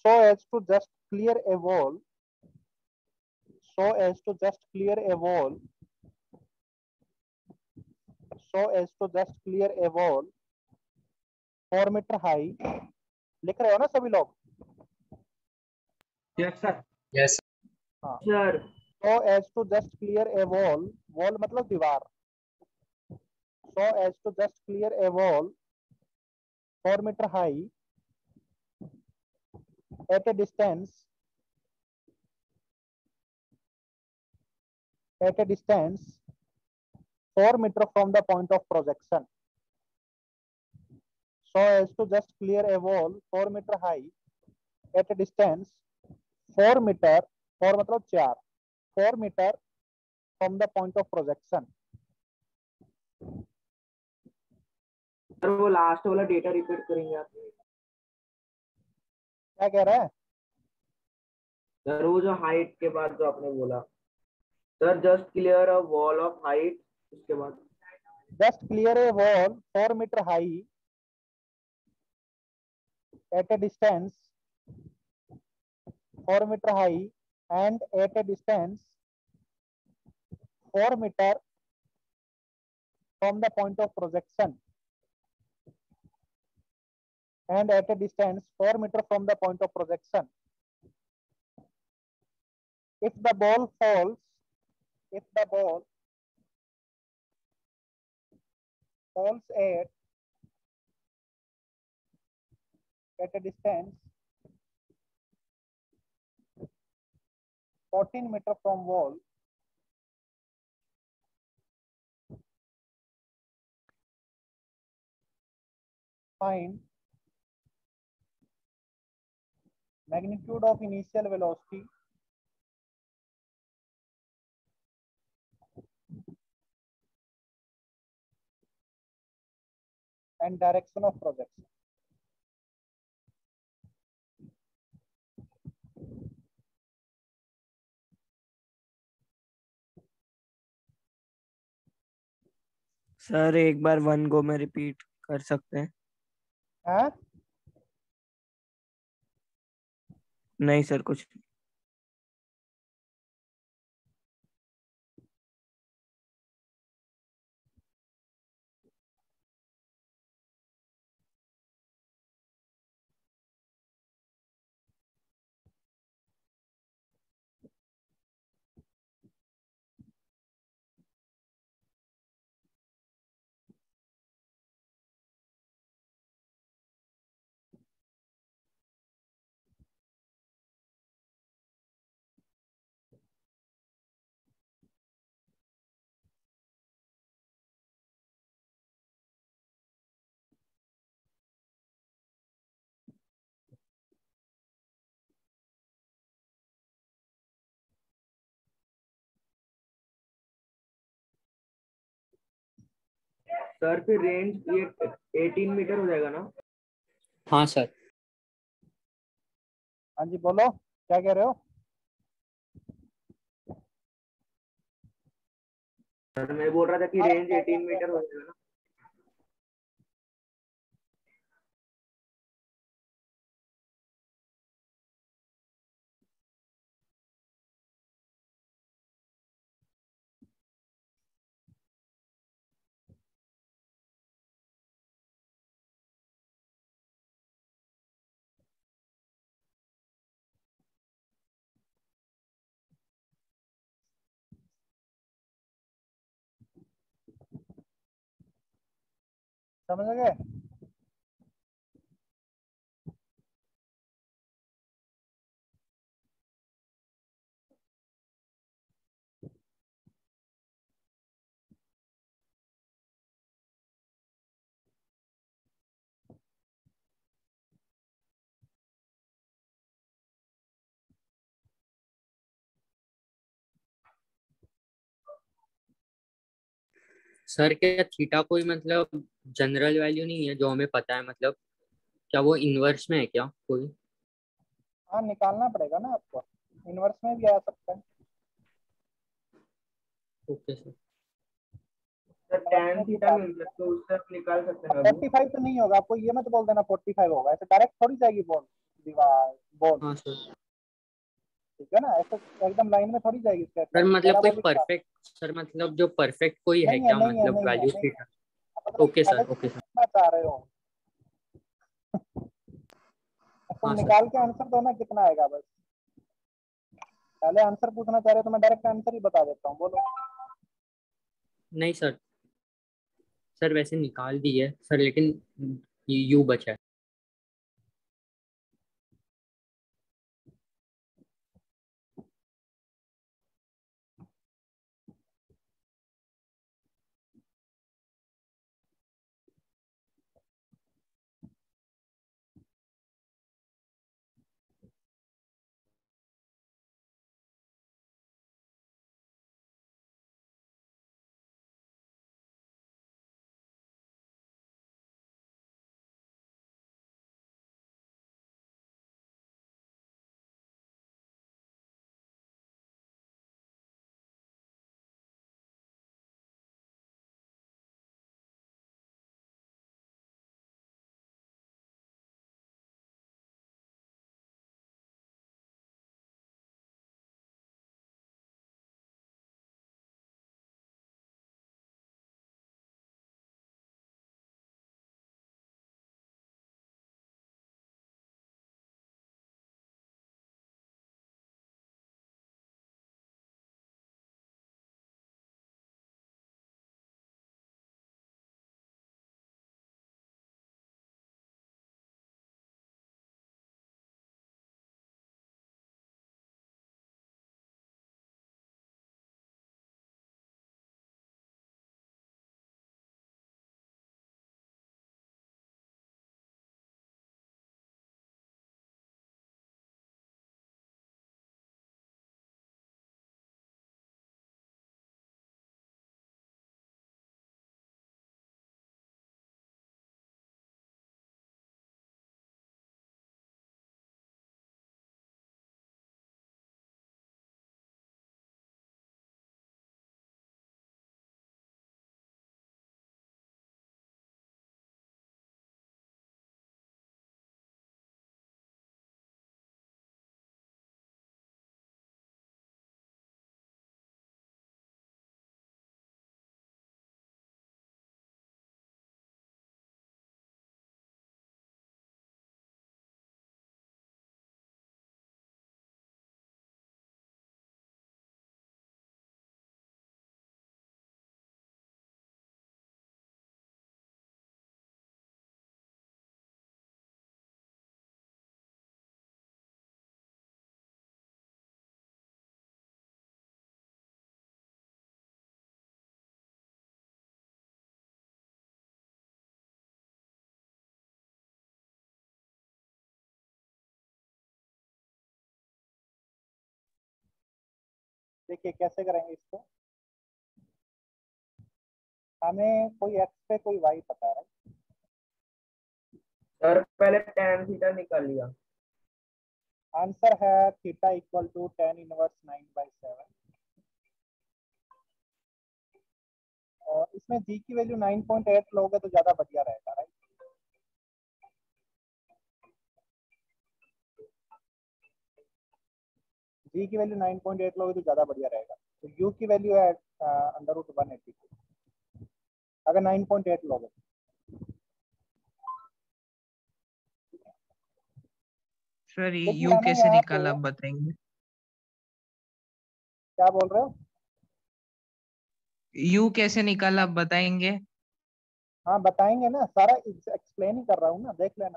so as to just clear a wall, so as to just clear a wall, so as to just clear a wall four meter high. लिख रहे हो ना सभी लोग? Yes, sir. Yes. हाँ. Sir. So as to just clear a wall, wall मतलब दीवार. So as to just clear a wall four meter high at a distance at a distance four meter from the point of projection. So as to just clear a wall four meter high at a distance four meter, four मतलब चार, four meter from the point of projection. Sir वो last वाला data repeat करेंगे आप? क्या कह रहा है? सर वो जो हाइट के बाद जो आपने बोला, sir just clear a wall of height, उसके बाद just clear a wall four metre high at a distance four meter high and at a distance four meter from the point of projection and at a distance four meter from the point of projection. If the ball falls, if the ball falls at at a distance fourteen meter from wall, find magnitude of initial velocity and direction of projection. Sir एक बार one go में repeat कर सकते हैं? हाँ? नहीं sir कुछ नहीं. सर फिर रेंज ये अठारह मीटर हो जाएगा ना? हाँ सर. हाँ जी बोलो, क्या कह रहे हो? सर मैं बोल रहा था कि रेंज अठारह मीटर हो जाएगा ना? समझ गए? सर क्या थीटा कोई मतलब जनरल वैल्यू नहीं है जो हमें पता है, मतलब क्या वो इनवर्स में है क्या कोई? हाँ निकालना पड़ेगा ना आपको, इनवर्स में भी आ सकता है. Okay sir. Sir tan theta मिल सकता है, उससे आप निकाल सकते हैं अभी. पैंतालीस तो नहीं होगा, आपको ये मत बोल देना पैंतालीस होगा, ऐसे डायरेक्ट थोड़ी जाएगी बॉल. डिवाइड, बोल। हाँ सर। ठीक है ना, ऐसे एकदम लाइन में थोड़ी जाएगी स्टेप सर लाइन, मतलब कोई पैराबोलिक का परफेक्ट, सर मतलब जो परफेक्ट कोई है नहीं है, क्या, नहीं है, मतलब नहीं है, वैल्यू नहीं थीटा? है। मतलब ओके अगर सर, तुम ओके सर। पूछना चाह रहे हो तुम हाँ सर। निकाल के आंसर दो ना, कितना आएगा बस। पहले आंसर पूछना चाह रहे हो तो मैं डायरेक्ट आंसर ही बता देता हूँ, बोलो। नहीं सर, सर वैसे निकाल दी है सर, लेकिन यू बचा है। देखिए कैसे करेंगे इसको। हमें कोई एक्स पे कोई वाई पता है। सर पहले tan थीटा निकाल लिया। आंसर है theta equal to tan inverse nine by seven. और इसमें जी की वैल्यू नाइन पॉइंट एट लोगे तो ज्यादा बढ़िया रहेगा, राइट। जी की वैल्यू नाइन पॉइंट एट लोगे तो ज्यादा बढ़िया रहेगा। तो यू की वैल्यू है under root one eighty two अगर नाइन पॉइंट एट लोगे। सर देखिए यू हमें कैसे यहाँ पे निकाला आप बताएंगे? क्या बोल रहे हो? यू कैसे निकाला आप बताएंगे? हाँ बताएंगे ना, सारा एक्सप्लेन ही कर रहा हूँ ना, देख लेना।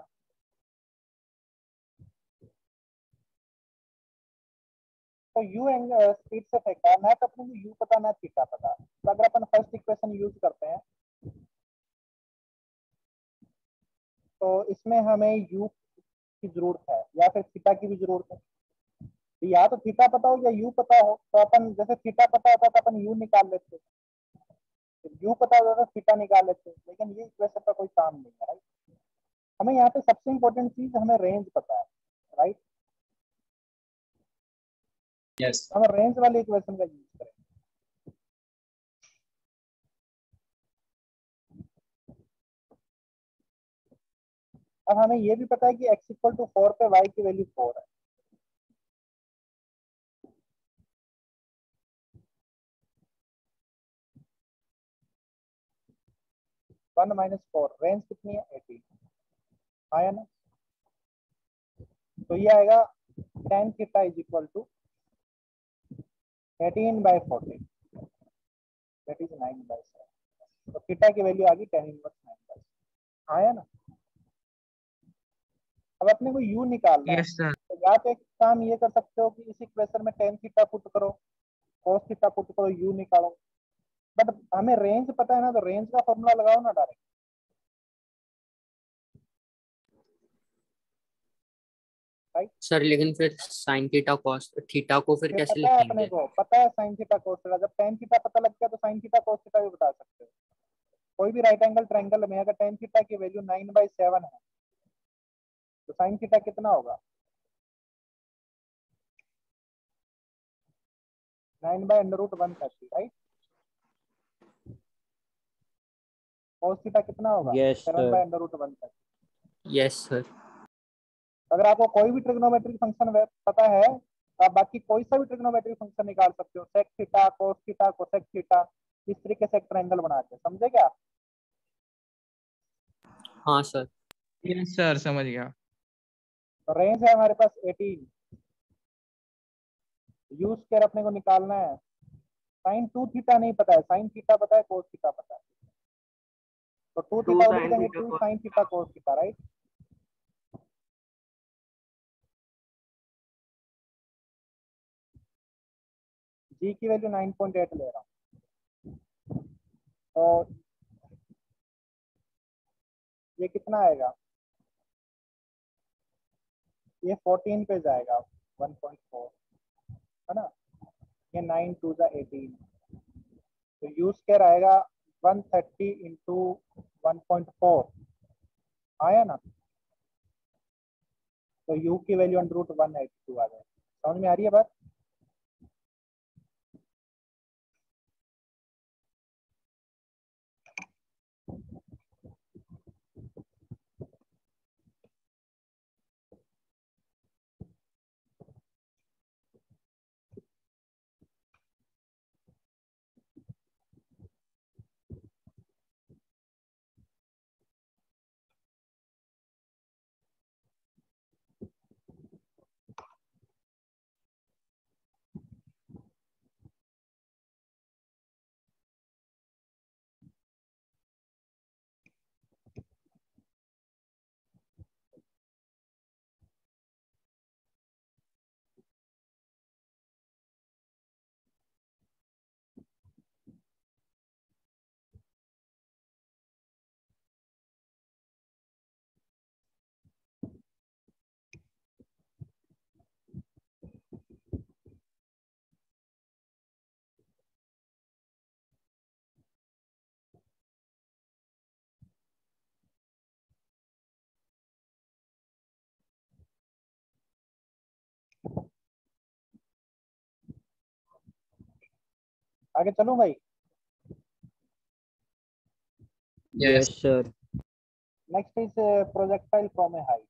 तो यू एंगल स्पीड से फेंका, ना तो अपने को यू पता ना थीटा पता। तो अगर अपन फर्स्ट इक्वेशन यूज करते हैं तो इसमें हमें यू की जरूरत है या फिर थीटा की भी जरूरत है। तो या तो थीटा पता हो या यू पता हो, तो अपन जैसे थीटा पता होता तो अपन यू निकाल लेते, यू पता होता तो थीटा निकाल लेते। लेकिन ये इक्वेशन का कोई काम नहीं है, राइट। हमें यहाँ पे सबसे इंपॉर्टेंट चीज हमें रेंज पता है, राइट। यस। हम रेंज वाली इक्वेशन का यूज करें। अब हमें ये भी पता है कि x इक्वल टू फोर पे y की वैल्यू फोर है। वन माइनस फोर, रेंज कितनी है एटीन, आया ना। तो ये आएगा tan theta is equal to eighteen by fourteen, that is nine by seven. तो थीटा की वैल्यू आ गई tan inverse nine by seven, आया ना। अब अपने को u निकालना है। Yes sir. तो या तो एक काम ये कर सकते हो कि इस इक्वेशन में टेन थीटा पुट करो, कोस थीटा पुट करो, u निकालो। बट हमें रेंज पता है ना, तो रेंज का फॉर्मूला लगाओ ना डायरेक्ट। सर लेकिन फिर साइन थीटा कॉस थीटा को फिर फिर कैसे पता है अपने लिखेंगे? को, पता है साइन थीटा कोस थीटा, जब टेन थीटा पता लग गया तो साइन थीटा कोस थीटा भी बता सकते हो। कोई भी राइट एंगल ट्रायंगल में अगर टेन थीटा की वैल्यू नाइन बाई सेवन है तो साइन थीटा कितना होगा, nine by under root one thirty, right. Cos theta कितना होगा, yes seven by sir. Under root one thirty. Yes sir. अगर आपको कोई भी ट्रिग्नोमेट्रिक फंक्शन पता है तो आप बाकी कोई सा भी ट्रिग्नोमेट्रिक फंक्शन निकाल सकते हो, sec theta, cos theta, cosec theta, इस तरीके से एक ट्रायंगल बना के, समझे क्या। हाँ सर। यस सर, समझ गया। तो रेंज है हमारे पास एटीन, यू स्क्वायर अपने को निकालना है। साइन टू थीटा नहीं पता है, साइन थीटा पता है, कोस थीटा पता है। तो टू टू थीटा उधर साइन देंगे, theta two cos sine theta cos theta, right. G की वैल्यू नाइन पॉइंट एट ले रहा हूँ, और ये कितना आएगा, ये फोर्टीन पे जाएगा, वन पॉइंट फोर है ना। ये नाइन टू जा एटीन, तो यू स्क्वायर आएगा one thirty into one point four, आया ना। तो u की value under root one eighty two आ जाए। समझ में आ रही है बात। आगे चलूं भाई। Yes sir. Next is projectile from a height.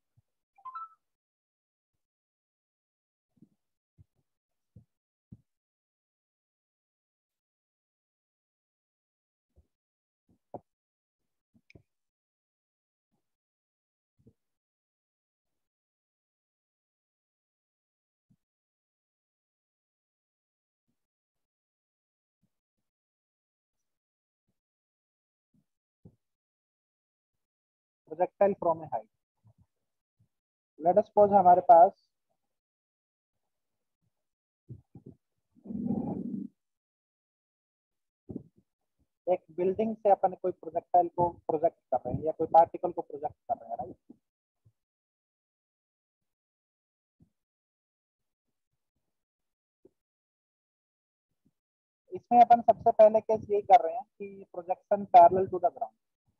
Projectile from a height, let us suppose हमारे पास एक बिल्डिंग से अपन कोई प्रोजेक्टाइल को प्रोजेक्ट कर रहे हैं या कोई पार्टिकल को प्रोजेक्ट कर रहे हैं, राइट। इसमें अपन सबसे पहले केस यही कर रहे हैं कि projection parallel to the ground.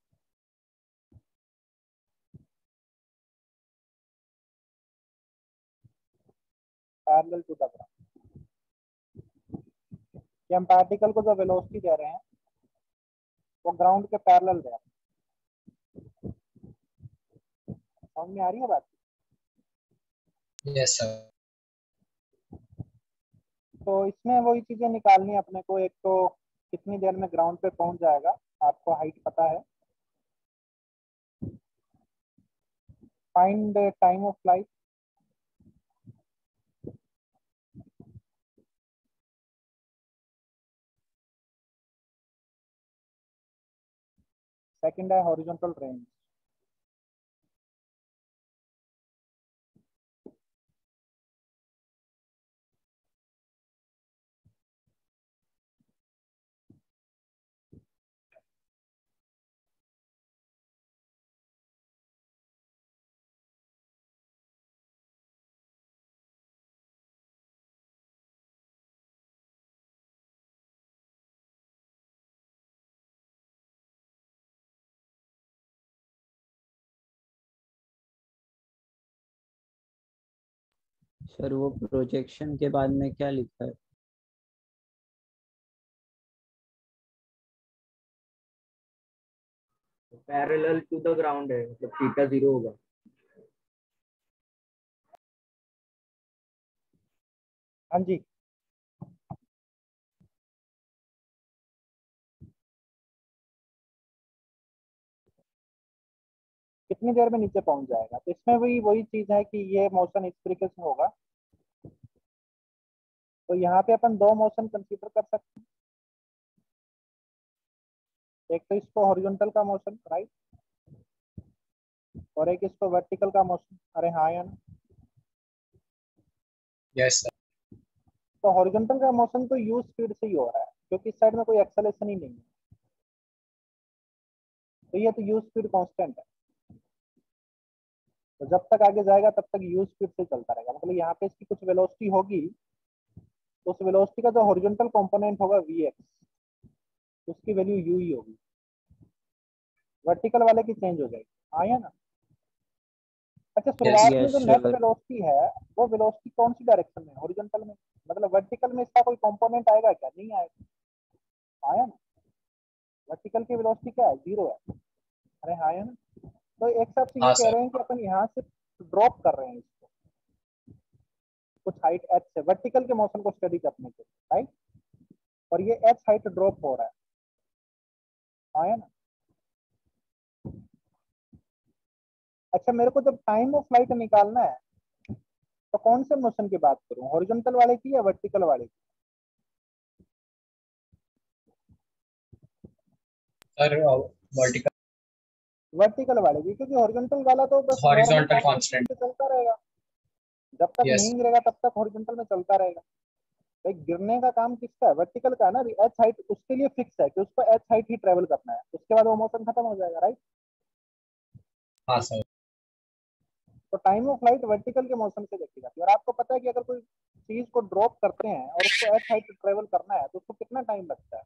Parallel to the ground, कि हम पार्टिकल को जो वेलोसिटी दे रहे हैं वो ग्राउंड के पैरेलल दे रहे हैं। समझ में आ रही है बात? Yes sir. तो इसमें वही चीजें निकालनी है अपने को। एक तो कितनी देर में ग्राउंड पे पहुंच जाएगा, आपको हाइट पता है। Find time of flight, second है हॉरिजॉन्टल रेंज। सर वो प्रोजेक्शन के बाद में क्या लिखा है? पैरेलल टू द ग्राउंड है, मतलब थीटा जीरो होगा। हाँ जी, कितनी देर में नीचे पहुंच जाएगा। तो इसमें भी वही चीज है कि ये मोशन इस तरीके से होगा। तो यहाँ पे अपन दो मोशन कंसीडर कर सकते हैं। एक तो इसको हॉरिजॉन्टल का मोशन, राइट, और एक इसको वर्टिकल का मोशन। अरे हाँ या ना? Yes sir. तो हॉरिजॉन्टल का मोशन तो यू स्पीड से ही हो रहा है, क्योंकि इस साइड में कोई एक्सेलेरेशन ही नहीं है। तो ये तो यू स्पीड कांस्टेंट है। तो जब तक आगे जाएगा तब तक यू स्पीड से चलता रहेगा। मतलब यहाँ पे इसकी कुछ वेलोसिटी होगी, तो उस वेलोसिटी का जो हॉरिजॉन्टल कंपोनेंट होगा वी एक्स, उसकी वैल्यू यू ही होगी। वर्टिकल वाले की चेंज हो जाएगी। आया ना? अच्छा, शुरुआत में यस जो नेट सर। वेलोसिटी है वो वेलोसिटी कौन सी डायरेक्शन में? हॉरिजॉन्टल में। मतलब वर्टिकल में इसका कोई कंपोनेंट आएगा क्या? नहीं आएगा। आया ना? वर्टिकल की वेलोसिटी क्या है? जीरो है। अरे हाँ, आया ना? तो एक हिसाब से ये हाँ कह सर। रहे हैं कि अपन यहाँ से ड्रॉप कर रहे हैं इसको कुछ हाइट एच से, वर्टिकल के मोशन को स्टडी करने के, राइट। और ये एच हाइट ड्रॉप हो रहा है। आया ना? अच्छा, मेरे को जब टाइम ऑफ फ्लाइट निकालना है तो कौन से मोशन की बात करूं? हॉरिजॉन्टल वाले की या वर्टिकल वाले की? सर वर्टिकल वर्टिकल वाले की, क्योंकि हॉरिजॉन्टल वाला तो बस normal horizontal constant speed constant. से चलता रहेगा। जब तक यस नहीं गिरेगा तब तक हॉरिजॉन्टल में चलता रहेगा। भाई गिरने का काम किसका है? वर्टिकल का है ना। एच हाइट उसके लिए फिक्स है कि उसको एच हाइट ही ट्रेवल करना है, उसके बाद वो मोशन खत्म हो जाएगा, राइट। हाँ सर। तो टाइम ऑफ फ्लाइट वर्टिकल के मोशन से देखी जाती है। और आपको पता है कि अगर कोई चीज को ड्रॉप करते हैं और उसको एच हाइट ट्रेवल करना है तो उसको कितना टाइम लगता है?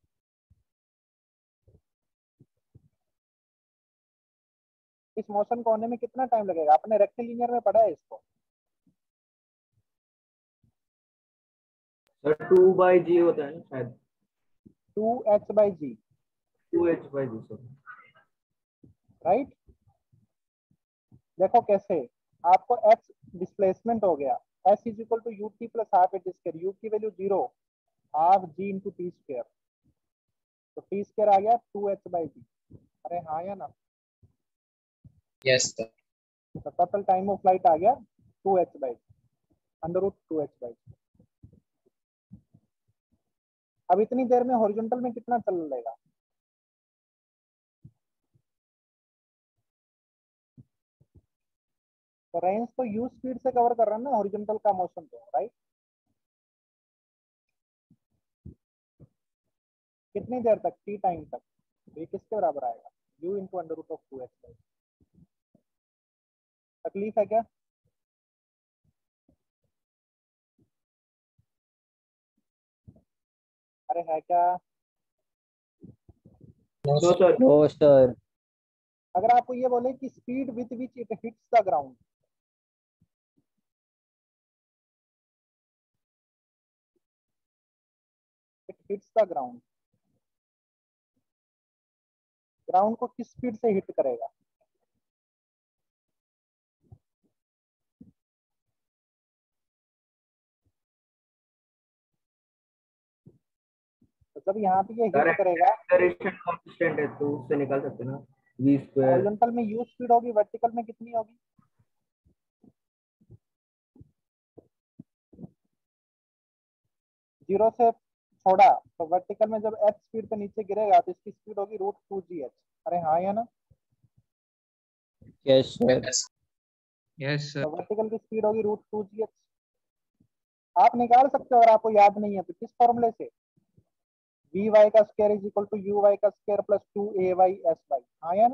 इस मोशन को होने में कितना टाइम लगेगा? आपने रेक्टिलिनियर में पढ़ा है इसको। सर टू बाई जी होता है ना शायद। Two h by g, two h by g sir. Right. देखो कैसे, आपको एच डिस्प्लेसमेंट हो गया, h is equal to u t plus half h square. यू की value zero, half g into t square. तो टी स्क्वायर आ गया टू एच बाई जी। अरे हाँ या ना? Yes sir. तो टोटल टाइम ऑफ फ्लाइट आ गया two h by g, under root two h by g. अब इतनी देर में हॉरिजॉन्टल में कितना चल लेगा? तो रेंज तो यू स्पीड से कवर कर रहा है ना हॉरिजॉन्टल का मोशन, तो राइट। कितनी देर तक? टी टाइम तक। तो ये किसके बराबर आएगा? U into under root of two h by. तकलीफ है क्या? अरे है क्या? No no sir. Sir. No sir. अगर आपको ये बोले कि speed with which it hits the ground, it hits the ground, ground को किस स्पीड से हिट करेगा? तो जब यहाँ पे ये सर हिट करेगा, एक्सेलरेशन कांस्टेंट है तो उससे निकाल सकते हैं ना, v स्क्वायर। हॉरिजॉन्टल में u स्पीड होगी, वर्टिकल में कितनी होगी? जीरो से छोड़ा तो वर्टिकल में जब h स्पीड पे नीचे गिरेगा तो इसकी स्पीड होगी रूट टू जी एच। अरे हाँ या ना? Yes sir. Yes sir. तो वर्टिकल की स्पीड होगी रूट टू जी एच। आप निकाल सकते हो अगर आपको याद नहीं है तो। किस फॉर्मूले से? वी वाई का square is equal to u y का square plus two a y s y. हाँ या ना?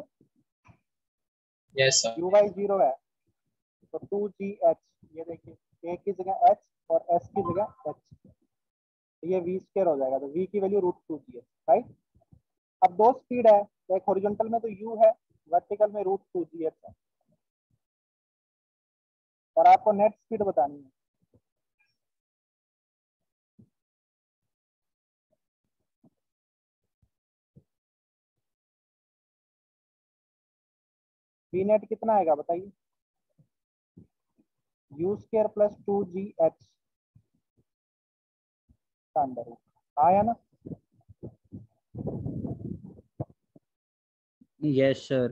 Yes sir. U y zero है तो टू जी एच, ये देखिए ए की जगह एच और एस की जगह एच, ये वी स्क्वायर हो जाएगा। तो वी की value root two g h, right. अब दो स्पीड है, एक हॉरिजॉन्टल में तो यू है, वर्टिकल में रूट टू जी एच है, और आपको नेट स्पीड बतानी है। वी नेट कितना आएगा बताइए? U square plus two g h का अंडर रूट। आया ना? Yes sir.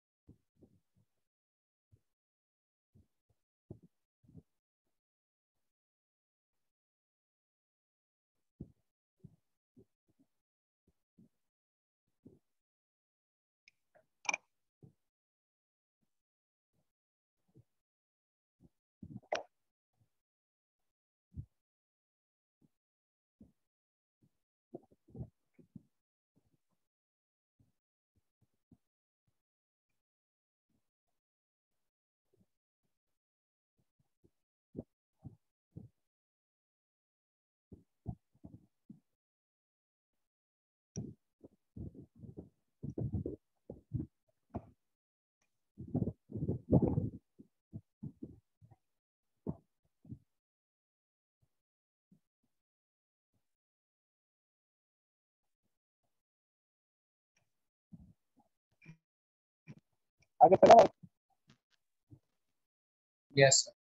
आगे चलो। Yes sir.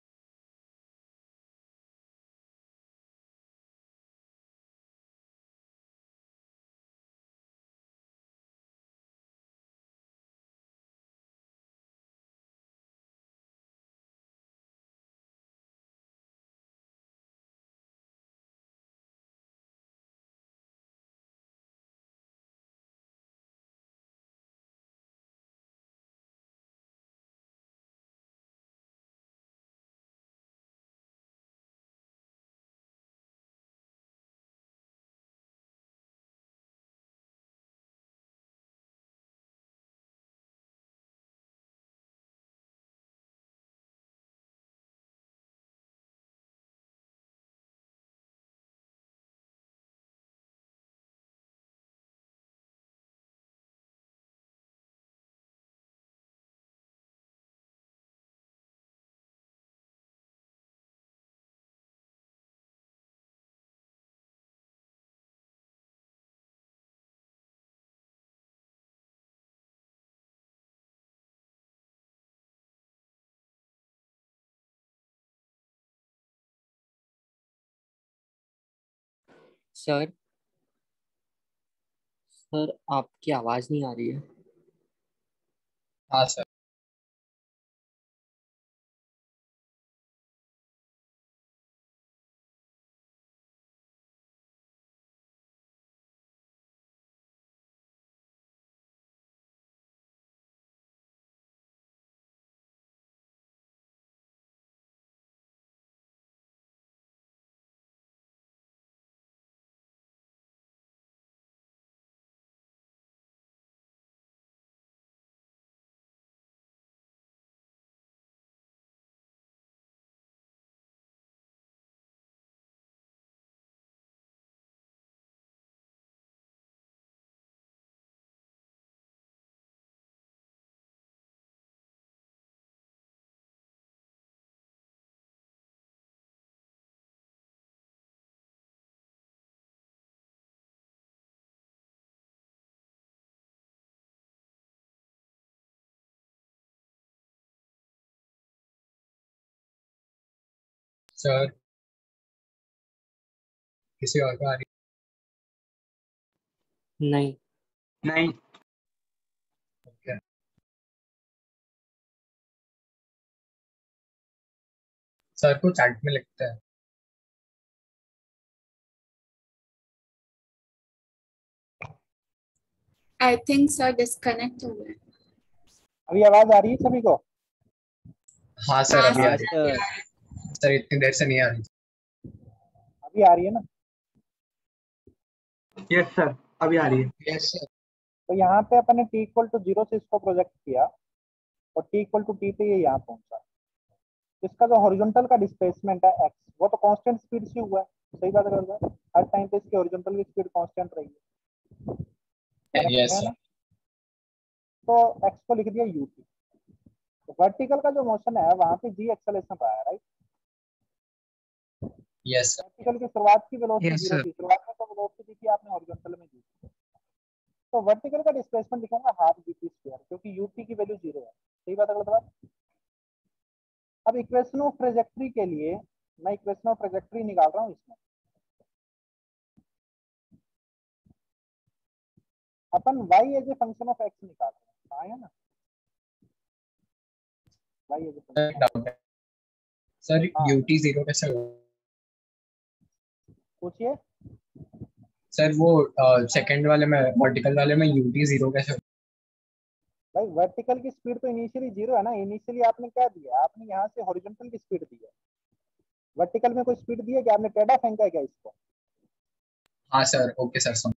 सर सर आपकी आवाज नहीं आ रही है। हाँ सर। सर किसी और को आ रही नहीं नहीं okay. सर को चैट में लिखते हैं। आई थिंक सर डिस्कनेक्ट हो गए। अभी आवाज आ रही है सभी को? हाँ सर अभी आ हाँ रही है सर। सर, इतनी देर से नहीं आ रही। अभी आ रही है ना? यस सर अभी आ रही है। Yes sir. तो यहाँ पे अपन ने टी इक्वल टू जीरो से इसको प्रोजेक्ट किया और टी इक्वल टू टी पे ये यहाँ पहुंचा। इसका जो हॉरिजॉन्टल का डिस्प्लेसमेंट है एक्स, वो तो कांस्टेंट स्पीड से हुआ है। सही बात कर रहा है, हर टाइम पे इसकी हॉरिजॉन्टल की स्पीड कांस्टेंट रही है। यस है सर। ना? तो एक्स को लिख दिया यू टी। तो वर्टिकल का जो मोशन है वहां पे जी एक्सेलरेशन रहा है, राइट? Yes sir. वर्टिकल की शुरुआत की वेलोसिटी Yes, जीरो sir. थी, शुरुआत में तो वेलोसिटी थी आपने हॉरिजॉन्टल में दी। तो वर्टिकल का डिस्प्लेसमेंट लिखूंगा हाफ जी टी स्क्वायर, क्योंकि यूटी की वैल्यू जीरो है। सही बात है गलत बात? अब इक्वेशन ऑफ ट्रेजेक्टरी के लिए मैं इक्वेशन ऑफ ट्रेजेक्टरी निकाल रहा हूँ। इसमें अपन y as a function of x निकाल रहे हैं, आया ना? y as a function. Doubt है सर, हाँ। यूटी जीरो कैसे होगा? पूछिए। सर वो सेकंड वाले में, वर्टिकल वाले में यूटी जीरो कैसे होगा? भाई वर्टिकल की स्पीड तो इनिशियली जीरो है ना। इनिशियली आपने क्या दिया? आपने यहाँ से हॉरिजॉन्टल की स्पीड दी है। वर्टिकल में कोई स्पीड दी है कि आपने टेढ़ा फेंका है क्या इसको? हाँ सर, ओके सर समझ।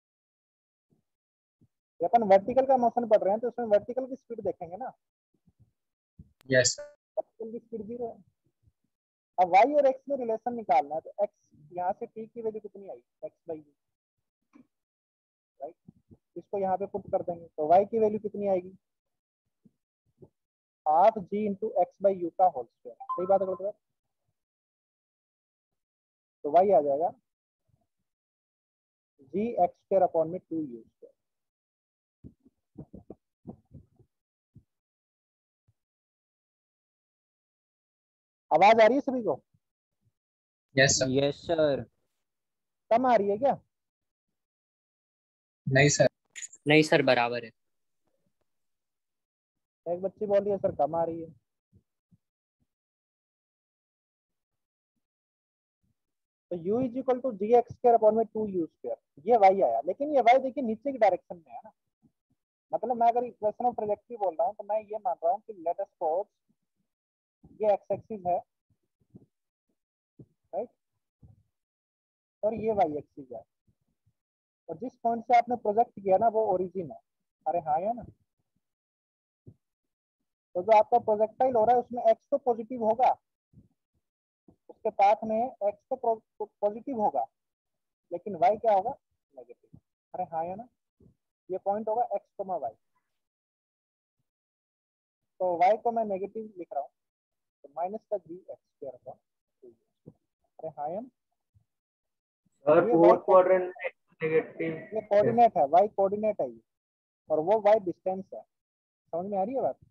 ये अपन वर्टिकल का मोशन पढ़ रहे हैं तो उसमें वर्टिकल की स्पीड देखेंगे ना। यस वर्टिकल की स्पीड जीरो है। अब y और x में रिलेशन निकालना है, तो x यहाँ से t की वैल्यू कितनी आई? x by u, right? इसको यहाँ पे पुट कर देंगे तो y की वैल्यू कितनी आएगी? Half g into x by u का होल स्क्वायर। सही बात है गलत बात? तो y आ जाएगा जी एक्स स्क्वायर अपॉन में टू यू स्क्वायर। आवाज आ रही है सभी को? Yes sir. Yes sir. कम आ रही है क्या? नहीं सर। नहीं सर बराबर है। एक बच्ची बोल रही है सर कम आ रही है। तो u is equal to g x square upon में टू यू स्क्वायर, ये y आया। लेकिन ये y देखिए नीचे की डायरेक्शन में है ना। मतलब मैं अगर इक्वेशन ऑफ ट्रैजेक्टरी बोल रहा हूँ तो मैं ये मान रहा हूँ कि लेट अस सपोज ये एक्स एक्सिस है, राइट? और ये वाई एक्सिस है, और जिस पॉइंट से आपने प्रोजेक्ट किया ना वो ओरिजिन है। अरे हाँ है ना? तो जो आपका प्रोजेक्टाइल हो रहा है उसमें एक्स तो पॉजिटिव होगा, उसके पाथ में एक्स तो पॉजिटिव होगा, लेकिन वाई क्या होगा? नेगेटिव। अरे हाँ है ना? ये पॉइंट होगा एक्स कोमा वाई, तो वाई को मैं नेगेटिव लिख रहा हूँ, तो माइनस का जी एक्स स्क्वायर का। अरे हाँ है ना? सर ये फोर्थ y क्वाड्रेंट में नेगेटिव ये कोऑर्डिनेट है, y कोऑर्डिनेट है ये, और वो y डिस्टेंस है। समझ में आ रही है बात?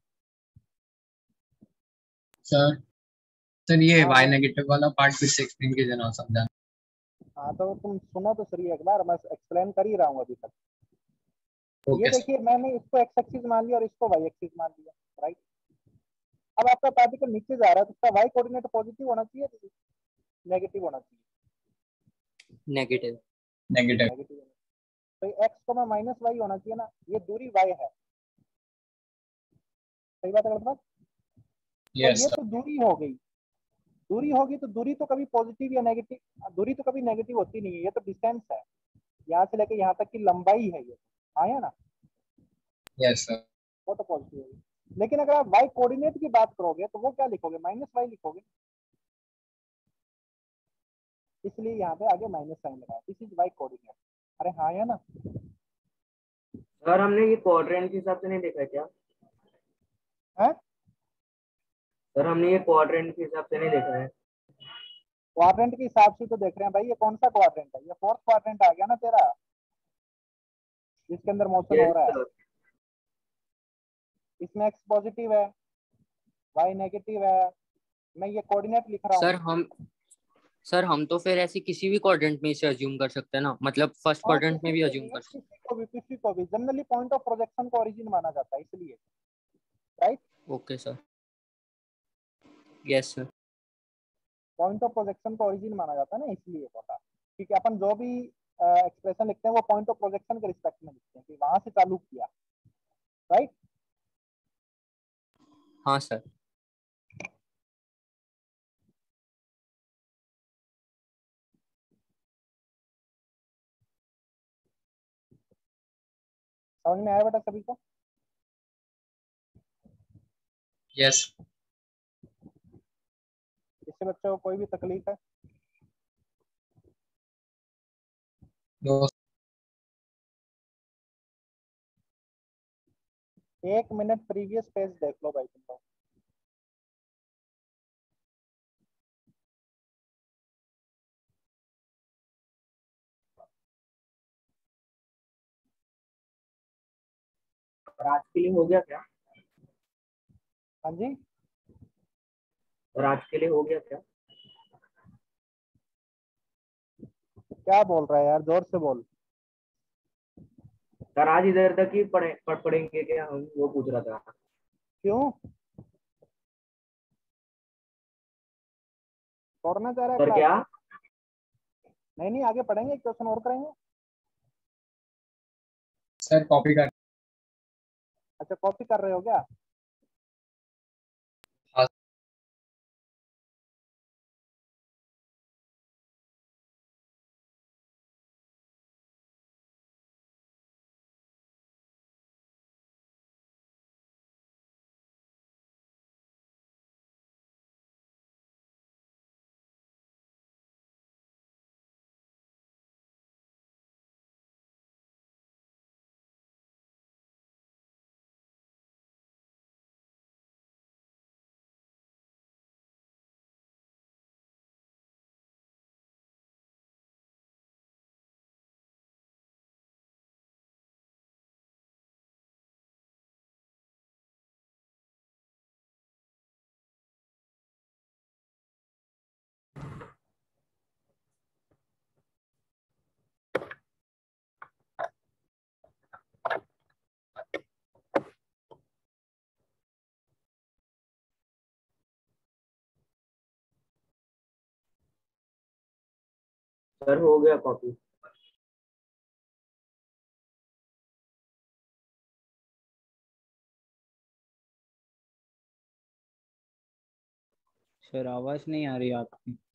सर सर ये हाँ वाई हाँ। नेगेटिव वाला पार्ट फिर से एक्सप्लेन कीजिए ना, समझा। हाँ तो तुम सुनो तो सही एक बार, मैं एक्सप्लेन कर ही रहा हूँ अभी तक। ये ओके सर। देखिए मैंने इसको एक्स एक्सिस मान लिया और इसको वाई एक्सिस मान लिया, राइट? अब आपका पार्टिकल नीचे जा रहा है तो उसका वाई कोऑर्डिनेट पॉजिटिव होना चाहिए, नेगेटिव होना चाहिए? नेगेटिव। नेगेटिव। नेगेटिव होना चाहिए। तो एक्स को मैं माइनस वाई होना चाहिए ना। ये दूरी वाई है। सही बात है गलत बात? तो यस ये सर। तो दूरी हो गई। दूरी होगी तो दूरी तो कभी पॉजिटिव या नेगेटिव, दूरी तो कभी नेगेटिव होती नहीं है। ये तो डिस्टेंस है, यहाँ से लेके यहाँ तक की लंबाई है ये। आया ना? Yes sir. वो तो पॉजिटिव होगी। लेकिन अगर आप वाई कोऑर्डिनेट की बात करोगे तो वो क्या लिखोगे? माइनस वाई लिखोगे, इसलिए यहाँ पे आगे माइनस साइन लगाया। This is y coordinate. अरे हाँ है ना? सर हमने ये क्वाड्रेंट के हिसाब से नहीं देखा क्या? है सर हमने ये क्वाड्रेंट के हिसाब से नहीं देखा है। क्वाड्रेंट के हिसाब से तो देख रहे हैं भाई। ये कौन सा क्वाड्रेंट है? ये फोर्थ क्वाड्रेंट आ गया ना तेरा, जिसके अंदर मोशन हो यस रहा है। सर। इसमें एक्स पॉजिटिव है, वाई नेगेटिव है। मैं ये कोऑर्डिनेट लिख रहा हूँ। सर हम सर हम तो फिर ऐसे किसी भी क्वाड्रेंट में इसे अज्यूम कर सकते हैं ना, मतलब फर्स्ट हाँ क्वाड्रेंट में किसी भी को अज्यूम भी कर सकते किसी को भी किसी को भी जनरली पॉइंट ऑफ प्रोजेक्शन को ओरिजिन माना जाता है इसलिए, राइट। हैं। Okay sir, yes sir. Point of projection को ओरिजिन माना जाता है ना, इसलिए बोला। क्योंकि अपन जो भी एक्सप्रेशन लिखते हैं वो पॉइंट ऑफ प्रोजेक्शन के रिस्पेक्ट में लिखते हैं कि वहां से चालू किया, राइट। हाँ सर। समझ में आया बेटा सभी को? यस। इससे बच्चों को कोई भी तकलीफ है? नो। एक मिनट प्रीवियस पेज देख लो भाई तुम लोग। और आज के लिए हो गया क्या? हाँ जी, और आज के लिए हो गया क्या? क्या बोल रहा है यार, जोर से बोल। सर आज इधर तक ही पढ़े पढ़ पढ़ेंगे क्या हम, वो पूछ रहा था। क्यों छोड़ना चाह रहा है सर क्लास? क्या? नहीं नहीं, आगे पढ़ेंगे, क्वेश्चन और करेंगे। सर कॉपी कर। अच्छा कॉपी कर रहे हो क्या? हाँ। सर हो गया कॉपी। सर आवाज नहीं आ रही आपकी।